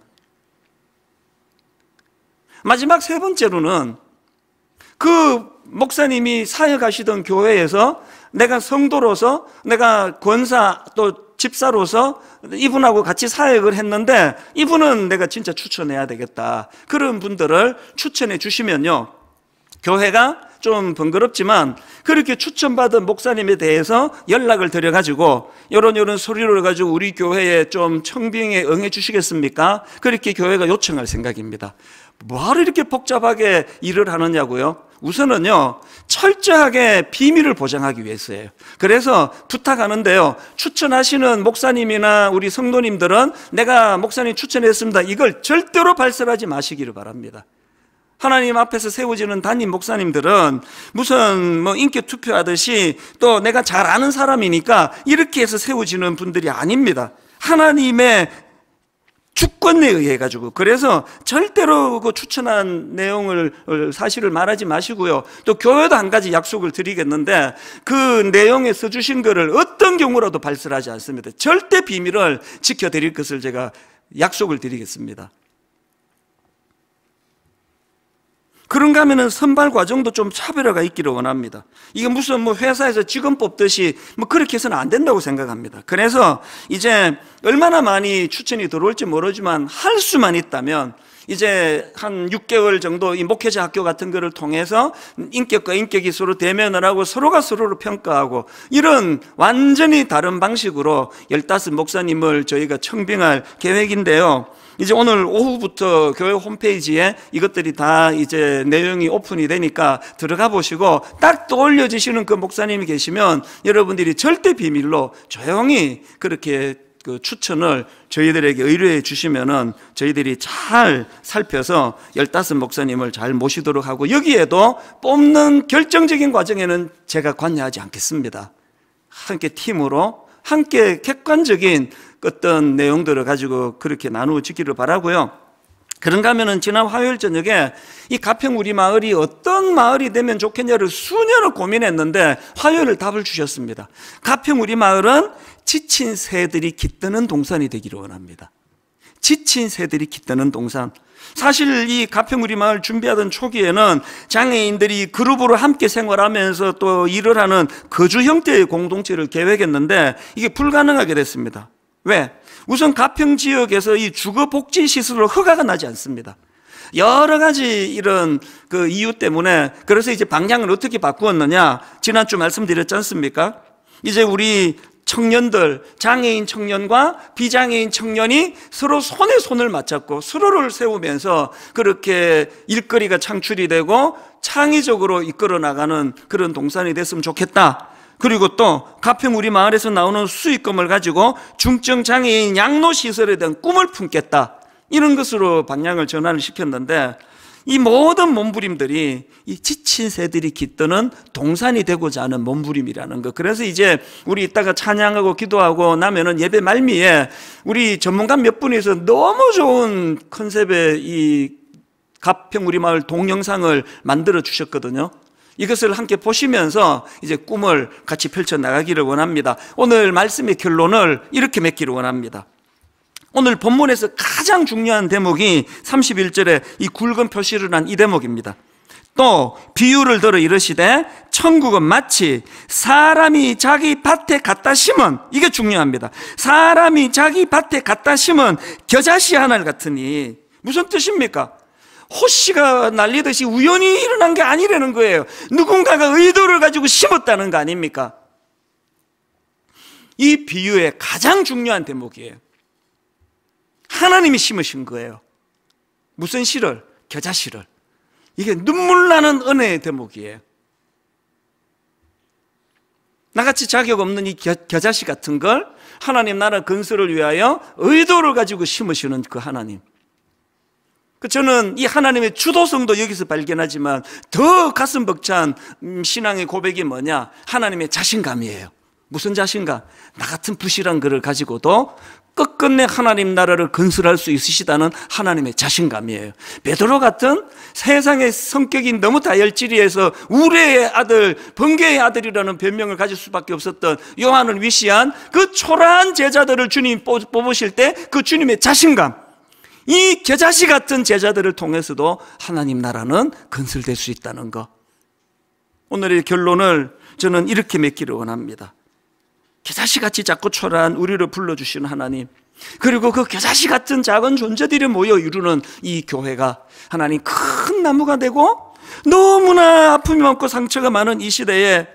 [SPEAKER 1] 마지막 세 번째로는 그 목사님이 사역하시던 교회에서 내가 성도로서, 내가 권사 또 집사로서 이분하고 같이 사역을 했는데 이분은 내가 진짜 추천해야 되겠다. 그런 분들을 추천해 주시면요, 교회가 좀 번거롭지만 그렇게 추천받은 목사님에 대해서 연락을 드려가지고 요런 요런 소리를 가지고 우리 교회에 좀 청빙에 응해 주시겠습니까? 그렇게 교회가 요청할 생각입니다. 뭐하러 이렇게 복잡하게 일을 하느냐고요? 우선은요, 철저하게 비밀을 보장하기 위해서예요. 그래서 부탁하는데요, 추천하시는 목사님이나 우리 성도님들은 내가 목사님 추천했습니다, 이걸 절대로 발설하지 마시기를 바랍니다. 하나님 앞에서 세워지는 담임 목사님들은 무슨 뭐 인기 투표하듯이 또 내가 잘 아는 사람이니까 이렇게 해서 세워지는 분들이 아닙니다. 하나님의 주권에 의해 가지고. 그래서 절대로 그 추천한 내용을 사실을 말하지 마시고요. 또 교회도 한 가지 약속을 드리겠는데 그 내용에 써주신 거를 어떤 경우라도 발설하지 않습니다. 절대 비밀을 지켜드릴 것을 제가 약속을 드리겠습니다. 그런가 하면은 선발 과정도 좀 차별화가 있기를 원합니다. 이게 무슨 뭐 회사에서 직원 뽑듯이 뭐 그렇게 해서는 안 된다고 생각합니다. 그래서 이제 얼마나 많이 추천이 들어올지 모르지만 할 수만 있다면 이제 한 육 개월 정도 이 목회자 학교 같은 거를 통해서 인격과 인격이 서로 대면을 하고 서로가 서로를 평가하고 이런 완전히 다른 방식으로 열다섯 목사님을 저희가 청빙할 계획인데요. 이제 오늘 오후부터 교회 홈페이지에 이것들이 다 이제 내용이 오픈이 되니까 들어가 보시고 딱 떠올려지시는 그 목사님이 계시면 여러분들이 절대 비밀로 조용히 그렇게 그 추천을 저희들에게 의뢰해 주시면은 저희들이 잘 살펴서 열다섯 목사님을 잘 모시도록 하고 여기에도 뽑는 결정적인 과정에는 제가 관여하지 않겠습니다. 함께 팀으로 함께 객관적인 어떤 내용들을 가지고 그렇게 나누어지기를 바라고요. 그런가 하면은 지난 화요일 저녁에 이 가평 우리 마을이 어떤 마을이 되면 좋겠냐를 수년을 고민했는데 화요일을 답을 주셨습니다. 가평 우리 마을은 지친 새들이 깃드는 동산이 되기를 원합니다. 지친 새들이 깃드는 동산. 사실 이 가평 우리 마을 준비하던 초기에는 장애인들이 그룹으로 함께 생활하면서 또 일을 하는 거주 형태의 공동체를 계획했는데 이게 불가능하게 됐습니다. 왜? 우선 가평 지역에서 이 주거복지시설로 허가가 나지 않습니다. 여러 가지 이런 그 이유 때문에 그래서 이제 방향을 어떻게 바꾸었느냐? 지난주 말씀드렸지 않습니까? 이제 우리 청년들, 장애인 청년과 비장애인 청년이 서로 손에 손을 맞잡고 서로를 세우면서 그렇게 일거리가 창출이 되고 창의적으로 이끌어 나가는 그런 동산이 됐으면 좋겠다. 그리고 또 가평 우리 마을에서 나오는 수익금을 가지고 중증 장애인 양로시설에 대한 꿈을 품겠다. 이런 것으로 방향을 전환을 시켰는데 이 모든 몸부림들이 이 지친 새들이 깃드는 동산이 되고자 하는 몸부림이라는 것. 그래서 이제 우리 이따가 찬양하고 기도하고 나면은 예배 말미에 우리 전문가 몇 분이서 너무 좋은 컨셉의 이 가평 우리 마을 동영상을 만들어 주셨거든요. 이것을 함께 보시면서 이제 꿈을 같이 펼쳐 나가기를 원합니다. 오늘 말씀의 결론을 이렇게 맺기를 원합니다. 오늘 본문에서 가장 중요한 대목이 삼십일 절에 이 굵은 표시를 한 이 대목입니다. 또 비유를 들어 이르시되 천국은 마치 사람이 자기 밭에 갖다 심은, 이게 중요합니다. 사람이 자기 밭에 갖다 심은 겨자씨 하나 같으니. 무슨 뜻입니까? 호씨가 날리듯이 우연히 일어난 게 아니라는 거예요. 누군가가 의도를 가지고 심었다는 거 아닙니까? 이 비유의 가장 중요한 대목이에요. 하나님이 심으신 거예요. 무슨 씨를? 겨자씨를. 이게 눈물 나는 은혜의 대목이에요. 나같이 자격 없는 이 겨, 겨자씨 같은 걸 하나님 나라 건설을 위하여 의도를 가지고 심으시는 그 하나님. 저는 이 하나님의 주도성도 여기서 발견하지만 더 가슴 벅찬 신앙의 고백이 뭐냐? 하나님의 자신감이에요. 무슨 자신감? 나 같은 부실한 것을 가지고도 끝끝내 하나님 나라를 건설할 수 있으시다는 하나님의 자신감이에요. 베드로 같은 세상의 성격이 너무 다혈질이해서 우레의 아들, 번개의 아들이라는 별명을 가질 수밖에 없었던 요한을 위시한 그 초라한 제자들을 주님 뽑으실 때 그 주님의 자신감, 이 겨자씨 같은 제자들을 통해서도 하나님 나라는 건설될 수 있다는 것. 오늘의 결론을 저는 이렇게 맺기를 원합니다. 겨자씨같이 작고 초라한 우리를 불러주시는 하나님, 그리고 그 겨자씨 같은 작은 존재들이 모여 이루는 이 교회가 하나님 큰 나무가 되고, 너무나 아픔이 많고 상처가 많은 이 시대에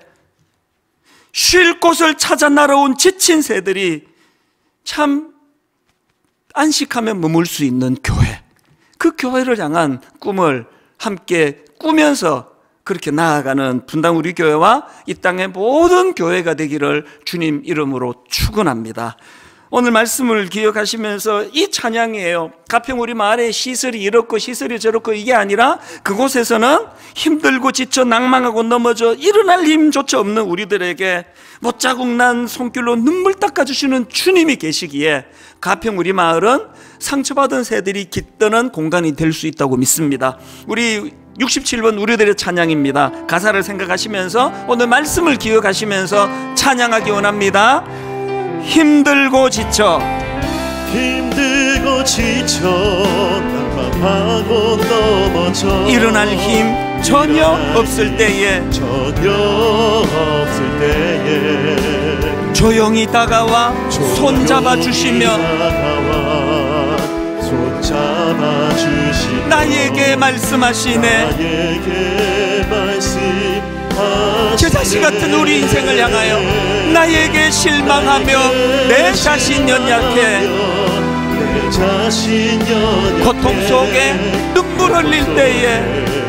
[SPEAKER 1] 쉴 곳을 찾아 날아온 지친 새들이 참 안식하며 머물 수 있는 교회, 그 교회를 향한 꿈을 함께 꾸면서 그렇게 나아가는 분당 우리 교회와 이 땅의 모든 교회가 되기를 주님 이름으로 축원합니다. 오늘 말씀을 기억하시면서 이 찬양이에요. 가평 우리 마을에 시설이 이렇고 시설이 저렇고 이게 아니라 그곳에서는 힘들고 지쳐 낭망하고 넘어져 일어날 힘조차 없는 우리들에게 못자국 난 손길로 눈물 닦아주시는 주님이 계시기에 가평 우리 마을은 상처받은 새들이 깃드는 공간이 될 수 있다고 믿습니다. 우리 육십칠 번 우리들의 찬양입니다. 가사를 생각하시면서 오늘 말씀을 기억하시면서 찬양하기 원합니다. 힘들고 지쳐
[SPEAKER 2] 힘들고 지쳐 난감하고 넘어져
[SPEAKER 1] 일어날 힘 전혀 없을 때에
[SPEAKER 2] 전혀 없을 때에
[SPEAKER 1] 조용히 다가와 손잡아 주시며
[SPEAKER 2] 손잡아 주시며
[SPEAKER 1] 나에게 말씀하시네.
[SPEAKER 2] 나에게 말씀하시네.
[SPEAKER 1] 겨자씨 같은 우리 인생을 향하여 나에게 실망하며 내 자신 연약해
[SPEAKER 2] 내 자신 연약해
[SPEAKER 1] 고통 속에 눈물 흘릴 때에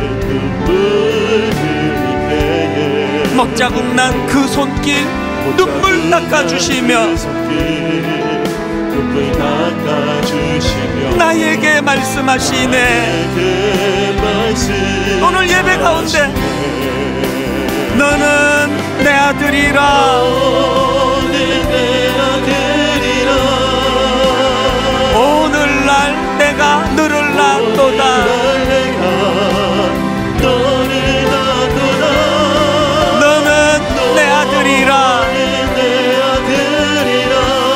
[SPEAKER 2] 눈물 흘릴 때에
[SPEAKER 1] 먹자국 난 그 손길 눈물 닦아주시며
[SPEAKER 2] 눈물 닦아주시며
[SPEAKER 1] 나에게 말씀하시네.
[SPEAKER 2] 나에게 말씀
[SPEAKER 1] 오늘 예배 가운데 너는 내 아들이라
[SPEAKER 2] 너는 내 아들이라
[SPEAKER 1] 오늘날 내가 너를 낳도다
[SPEAKER 2] 너를 낳도다
[SPEAKER 1] 너는 내 아들이라
[SPEAKER 2] 내 아들이라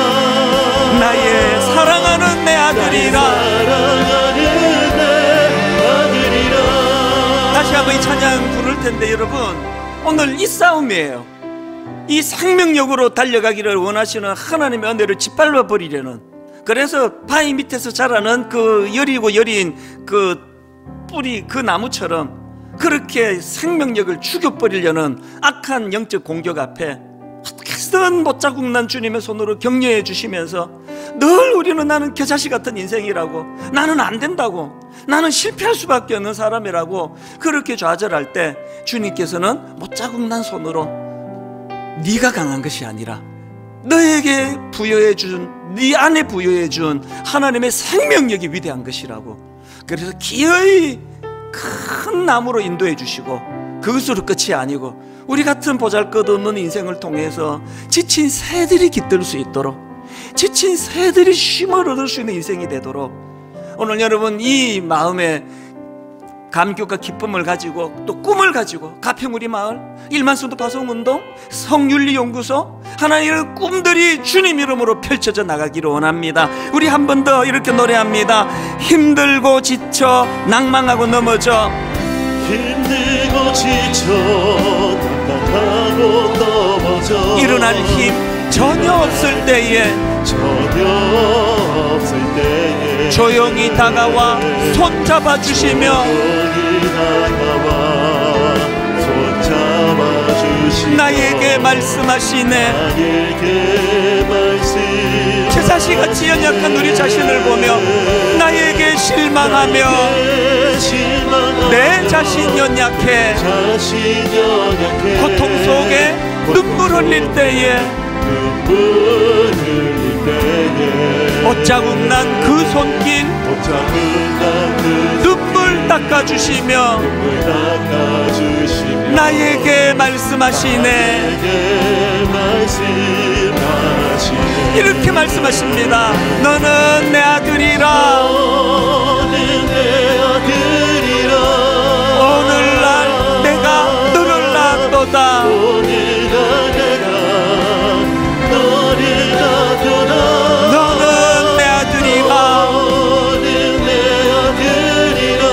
[SPEAKER 1] 나의 사랑하는 내 아들이라.
[SPEAKER 2] 사랑하는 내 아들이라.
[SPEAKER 1] 다시 한번 이 찬양 부를 텐데 여러분, 오늘 이 싸움이에요. 이 생명력으로 달려가기를 원하시는 하나님의 은혜를 짓밟아 버리려는, 그래서 바위 밑에서 자라는 그 여리고 여린 그 뿌리, 그 나무처럼 그렇게 생명력을 죽여버리려는 악한 영적 공격 앞에 어떻게든 못자국 난 주님의 손으로 격려해 주시면서 늘 우리는 나는 겨자씨 같은 인생이라고, 나는 안 된다고, 나는 실패할 수밖에 없는 사람이라고 그렇게 좌절할 때 주님께서는 못자국 난 손으로 네가 강한 것이 아니라 너에게 부여해 준, 네 안에 부여해 준 하나님의 생명력이 위대한 것이라고, 그래서 기어이 큰 나무로 인도해 주시고 그것으로 끝이 아니고 우리 같은 보잘것없는 인생을 통해서 지친 새들이 깃들 수 있도록, 지친 새들이 쉼을 얻을 수 있는 인생이 되도록 오늘 여러분 이 마음에 감격과 기쁨을 가지고 또 꿈을 가지고 가평 우리 마을 일만순도 파송운동 성윤리연구소 하나님의 꿈들이 주님 이름으로 펼쳐져 나가기를 원합니다. 우리 한 번 더 이렇게 노래합니다. 힘들고 지쳐 낭망하고 넘어져
[SPEAKER 2] 힘들고 지쳐 답답하고 넘어져
[SPEAKER 1] 일어날 힘 전혀 없을 때에
[SPEAKER 2] 전혀 없을 때에
[SPEAKER 1] 조용히 다가와 손잡아 주시며
[SPEAKER 2] 조용히 다가와 손잡아 주시며
[SPEAKER 1] 나에게 말씀하시네.
[SPEAKER 2] 나에게 말씀
[SPEAKER 1] 제 자식같이 연약한 우리 자신을 보며 나에게 실망하며 내 자신 연약해
[SPEAKER 2] 자신 연약해
[SPEAKER 1] 고통 속에 눈물 흘릴 때에
[SPEAKER 2] 눈물 흘릴 때에
[SPEAKER 1] 옷자국 난 그 손길
[SPEAKER 2] 옷자국 난 그
[SPEAKER 1] 눈물 닦아주시며
[SPEAKER 2] 눈물 닦아주시며
[SPEAKER 1] 나에게 말씀하시네.
[SPEAKER 2] 나에게 말씀하시네
[SPEAKER 1] 이렇게 말씀하십니다. 너는 내 아들이라.
[SPEAKER 2] 너는 내 아들이라
[SPEAKER 1] 오늘날 내가 너를 낳았도다.
[SPEAKER 2] 오늘날 내가 너를 낳았도다
[SPEAKER 1] 너는 내 아들이라.
[SPEAKER 2] 너는 내 아들이라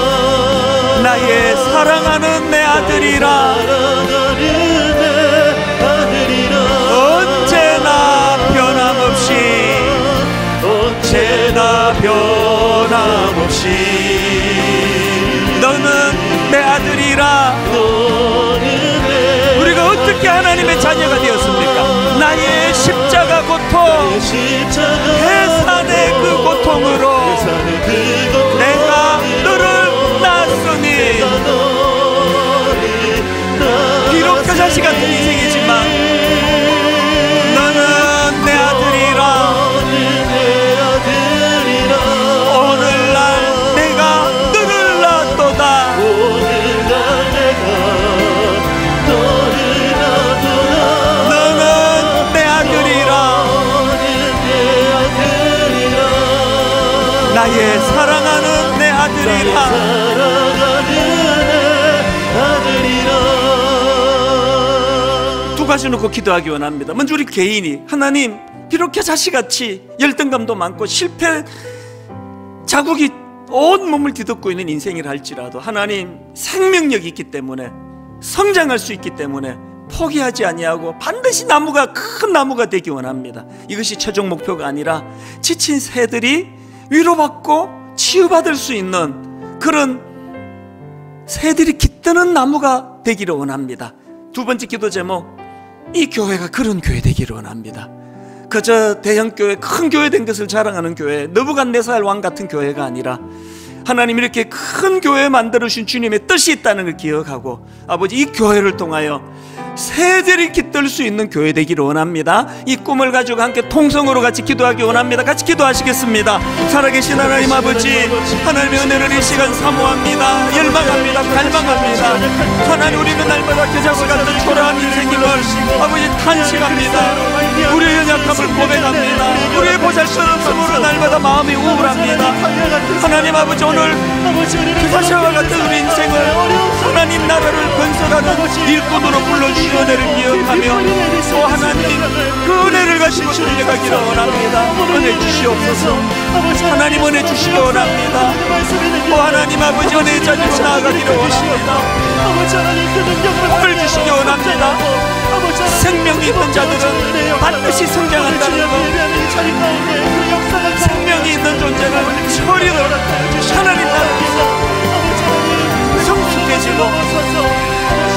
[SPEAKER 1] 나의 사랑하는 내 아들이라.
[SPEAKER 2] 사랑하는 내 아들이라
[SPEAKER 1] 언제나 변함없이
[SPEAKER 2] 언제나
[SPEAKER 1] 변함없이 너는 내 아들이라.
[SPEAKER 2] 너는 내
[SPEAKER 1] 우리가 어떻게 하나님의 자녀가 되었습니까? 나의 십자가 고통,
[SPEAKER 2] 십자가
[SPEAKER 1] 해산의 그 고통으로
[SPEAKER 2] 해산의 그 고통
[SPEAKER 1] 내가 너를 낳았으니 비록 그 자식 같은 인생이지만 너는 내 아들이라. 오늘날 내가 너를 낳았도다. 너는 내 아들이라. 나의 사랑하는 내 아들이라. 두 가지 놓고 기도하기 원합니다. 먼저 우리 개인이 하나님 이렇게 자식같이 열등감도 많고 실패 자국이 온 몸을 뒤덮고 있는 인생이라 할지라도 하나님 생명력이 있기 때문에 성장할 수 있기 때문에 포기하지 아니하고 반드시 나무가 큰 나무가 되기 원합니다. 이것이 최종 목표가 아니라 지친 새들이 위로받고 치유받을 수 있는 그런 새들이 깃드는 나무가 되기를 원합니다. 두 번째 기도 제목, 이 교회가 그런 교회 되기를 원합니다. 그저 대형교회, 큰 교회 된 것을 자랑하는 교회, 느부갓네살 왕 같은 교회가 아니라 하나님 이렇게 큰 교회 만들어주신 주님의 뜻이 있다는 걸 기억하고 아버지 이 교회를 통하여 새들이 깃들 수 있는 교회 되기를 원합니다. 이 꿈을 가지고 함께 통성으로 같이 기도하기 원합니다. 같이 기도하시겠습니다. 살아계신 하나님 아버지, 하나님의 은혜를 이 시간 사모합니다. 열망합니다. 갈망합니다. 하나님 우리는 날마다 겨자씨 같은 초라한 인생임을 아버지 탄식합니다. 우리의 연약함을 고백합니다. 우리의 보잘것없음으로 날마다 마음이 우울합니다. 하나님 아버지 오늘 겨자씨와 같은 우리 인생을 하나님 나라를 건설하는 일꾼으로 불러주시는 은혜를 기억하며 또 하나님 그 은혜를 가지고 달려가기를 원합니다. 은혜 주시옵소서. 하나님 은혜 주시기 원합니다. 또 하나님 아버지 은혜의 자리로 나아가기를 원합니다. 복을 주시기 원합니다. 생명이 있는 자들은 반드시 성장한다는 것, 생명이 있는 존재는 처리를 하나님 나라에서 성숙해지고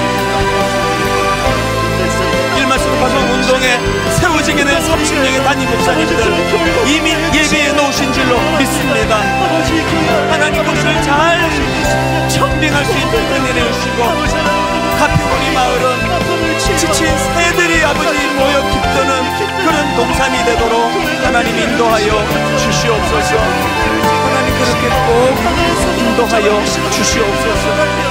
[SPEAKER 1] 일마스도 가서 운동에 세워지게 된 삼십 명의 담임 목사님들 이미 예배해 놓으신 줄로 믿습니다. 하나님 그것을 잘 청빙할 수 있는 은혜를 주시고 가평우리 마을은 지친 새들이 아버지 모여 깃드는 그런 동산이 되도록 하나님 인도하여 주시옵소서. 하나님 그렇게 꼭 인도하여 주시옵소서.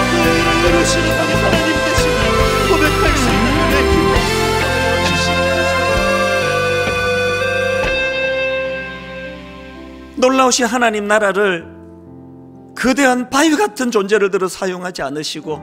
[SPEAKER 1] 놀라우신 하나님 나라를 거대한 바위 같은 존재를 들어 사용하지 않으시고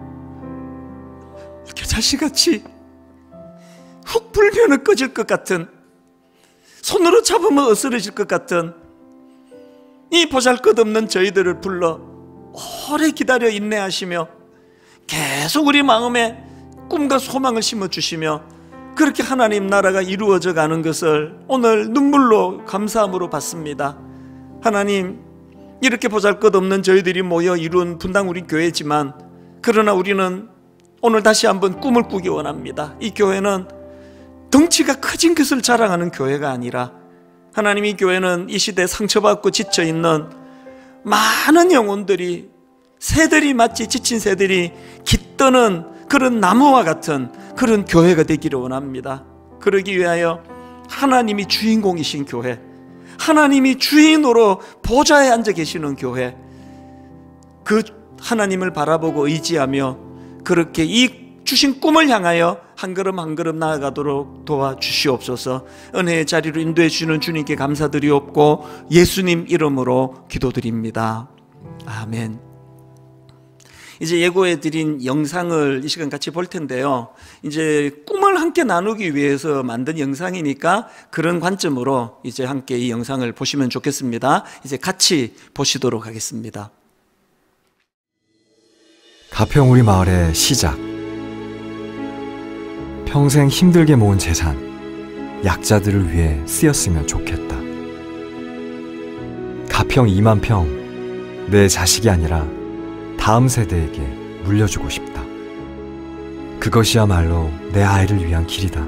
[SPEAKER 1] 겨자씨같이 훅 불면 꺼질 것 같은, 손으로 잡으면 어스러질 것 같은 이 보잘것없는 저희들을 불러 오래 기다려 인내하시며 계속 우리 마음에 꿈과 소망을 심어주시며 그렇게 하나님 나라가 이루어져 가는 것을 오늘 눈물로 감사함으로 받습니다. 하나님, 이렇게 보잘것없는 저희들이 모여 이룬 분당 우리 교회지만 그러나 우리는 오늘 다시 한번 꿈을 꾸기 원합니다. 이 교회는 덩치가 커진 것을 자랑하는 교회가 아니라 하나님, 이 교회는 이 시대에 상처받고 지쳐있는 많은 영혼들이, 새들이 마치 지친 새들이 깃드는 그런 나무와 같은 그런 교회가 되기를 원합니다. 그러기 위하여 하나님이 주인공이신 교회, 하나님이 주인으로 보좌에 앉아 계시는 교회, 그 하나님을 바라보고 의지하며 그렇게 이 주신 꿈을 향하여 한 걸음 한 걸음 나아가도록 도와주시옵소서. 은혜의 자리로 인도해 주시는 주님께 감사드리옵고 예수님 이름으로 기도드립니다. 아멘. 이제 예고해 드린 영상을 이 시간 같이 볼 텐데요, 이제 꿈을 함께 나누기 위해서 만든 영상이니까 그런 관점으로 이제 함께 이 영상을 보시면 좋겠습니다. 이제 같이 보시도록 하겠습니다.
[SPEAKER 3] 가평우리 마을의 시작. 평생 힘들게 모은 재산, 약자들을 위해 쓰였으면 좋겠다. 가평 이만 평, 내 자식이 아니라 다음 세대에게 물려주고 싶다. 그것이야말로 내 아이를 위한 길이다.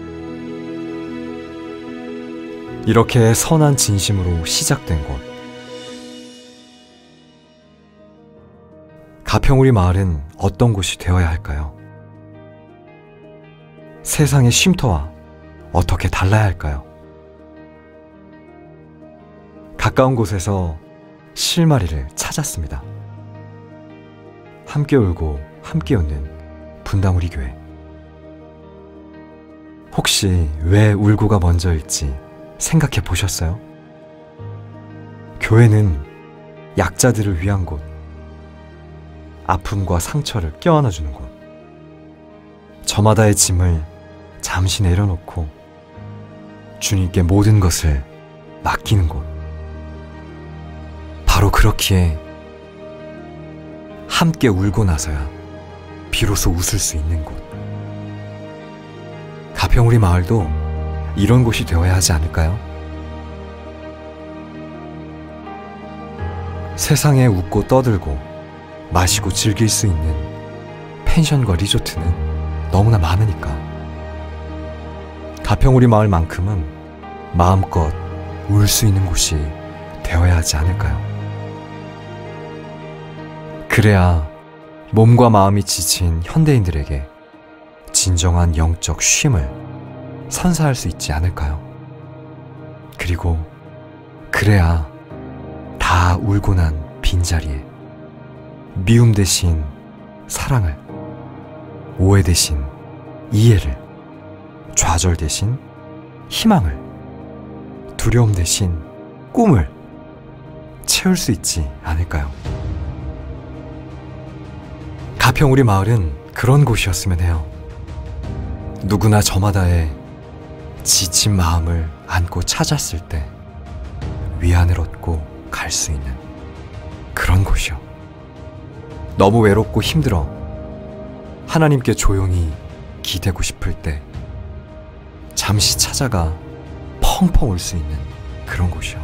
[SPEAKER 3] 이렇게 선한 진심으로 시작된 곳. 가평우리 마을은 어떤 곳이 되어야 할까요? 세상의 쉼터와 어떻게 달라야 할까요? 가까운 곳에서 실마리를 찾았습니다. 함께 울고 함께 웃는 분당우리 교회. 혹시 왜 울고가 먼저일지 생각해 보셨어요? 교회는 약자들을 위한 곳, 아픔과 상처를 껴안아주는 곳, 저마다의 짐을 잠시 내려놓고 주님께 모든 것을 맡기는 곳. 바로 그렇기에 함께 울고 나서야 비로소 웃을 수 있는 곳. 가평우리 마을도 이런 곳이 되어야 하지 않을까요? 세상에 웃고 떠들고 마시고 즐길 수 있는 펜션과 리조트는 너무나 많으니까 가평우리 마을만큼은 마음껏 울 수 있는 곳이 되어야 하지 않을까요? 그래야 몸과 마음이 지친 현대인들에게 진정한 영적 쉼을 선사할 수 있지 않을까요? 그리고 그래야 다 울고 난 빈자리에 미움 대신 사랑을, 오해 대신 이해를, 좌절 대신 희망을, 두려움 대신 꿈을 채울 수 있지 않을까요? 가평우리 마을은 그런 곳이었으면 해요. 누구나 저마다의 지친 마음을 안고 찾았을 때 위안을 얻고 갈 수 있는 그런 곳이요. 너무 외롭고 힘들어 하나님께 조용히 기대고 싶을 때 잠시 찾아가 펑펑 울 수 있는 그런 곳이요.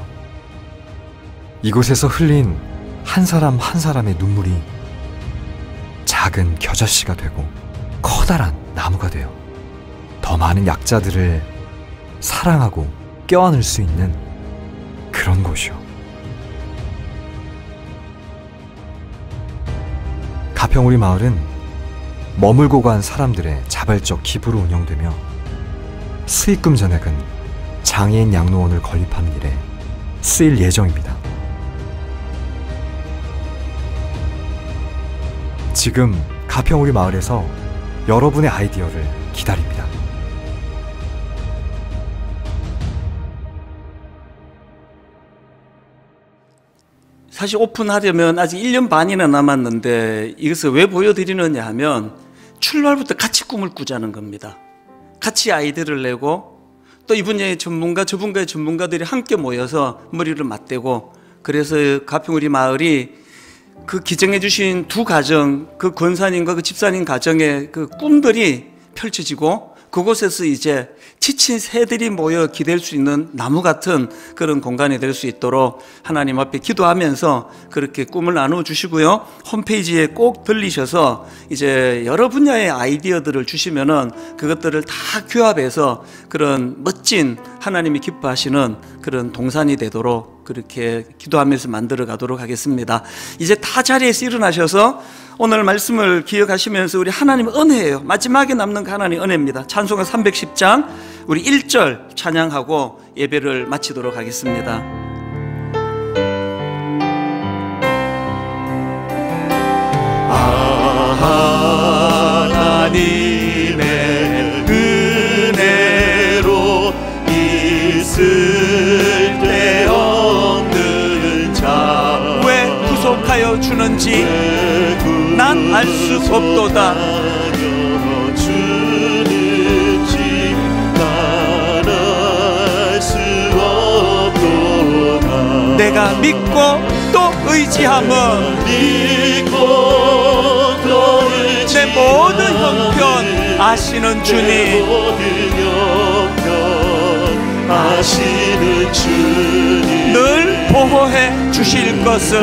[SPEAKER 3] 이곳에서 흘린 한 사람 한 사람의 눈물이 작은 겨자씨가 되고 커다란 나무가 되어 더 많은 약자들을 사랑하고 껴안을 수 있는 그런 곳이요. 가평우리 마을은 머물고 간 사람들의 자발적 기부로 운영되며 수익금 전액은 장애인 양로원을 건립하는 일에 쓰일 예정입니다. 지금 가평우리 마을에서 여러분의 아이디어를 기다립니다.
[SPEAKER 1] 사실 오픈하려면 아직 일 년 반이나 남았는데 이것을 왜 보여드리느냐 하면 출발부터 같이 꿈을 꾸자는 겁니다. 같이 아이디어를 내고 또 이 분야의 전문가, 저 분야의 전문가들이 함께 모여서 머리를 맞대고, 그래서 가평우리 마을이 그 기증해 주신 두 가정, 그 권사님과 그 집사님 가정의 그 꿈들이 펼쳐지고 그곳에서 이제 지친 새들이 모여 기댈 수 있는 나무 같은 그런 공간이 될 수 있도록 하나님 앞에 기도하면서 그렇게 꿈을 나누어 주시고요. 홈페이지에 꼭 들리셔서 이제 여러 분야의 아이디어들을 주시면은 그것들을 다 규합해서 그런 멋진 하나님이 기뻐하시는 그런 동산이 되도록 그렇게 기도하면서 만들어 가도록 하겠습니다. 이제 다 자리에서 일어나셔서 오늘 말씀을 기억하시면서 우리 하나님의 은혜예요. 마지막에 남는 그 하나님의 은혜입니다. 찬송가 삼백십 장 우리 일 절 찬양하고 예배를 마치도록 하겠습니다.
[SPEAKER 2] 아, 하나님의 은혜로 있을 데 없는 자
[SPEAKER 1] 왜 구속하여 주는지 난 알 수 없도다.
[SPEAKER 2] 주는지 난 알 수 없도다.
[SPEAKER 1] 내가 믿고 또 의지함은
[SPEAKER 2] 믿고 또
[SPEAKER 1] 내 모든 형편 아시는 주님,
[SPEAKER 2] 모든 형편 아시는 주님
[SPEAKER 1] 늘 보호해 주실 것을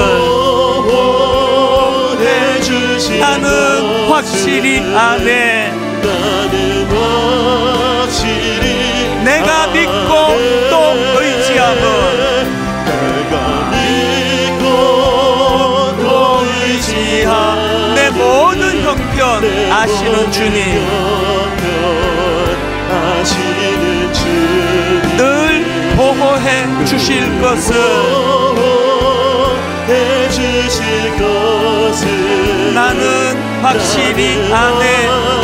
[SPEAKER 2] 보호해 주실
[SPEAKER 1] 나는 확실히 아네.
[SPEAKER 2] 나는 확실히
[SPEAKER 1] 내가 믿고 또 의지함은
[SPEAKER 2] 내가 믿고 또
[SPEAKER 1] 의지함 내 모든 형편 아시는 주님,
[SPEAKER 2] 아시는 주님
[SPEAKER 1] 늘 보호해 주실 것을
[SPEAKER 2] 보호해 주실 것을
[SPEAKER 1] 나는 확실히 아네.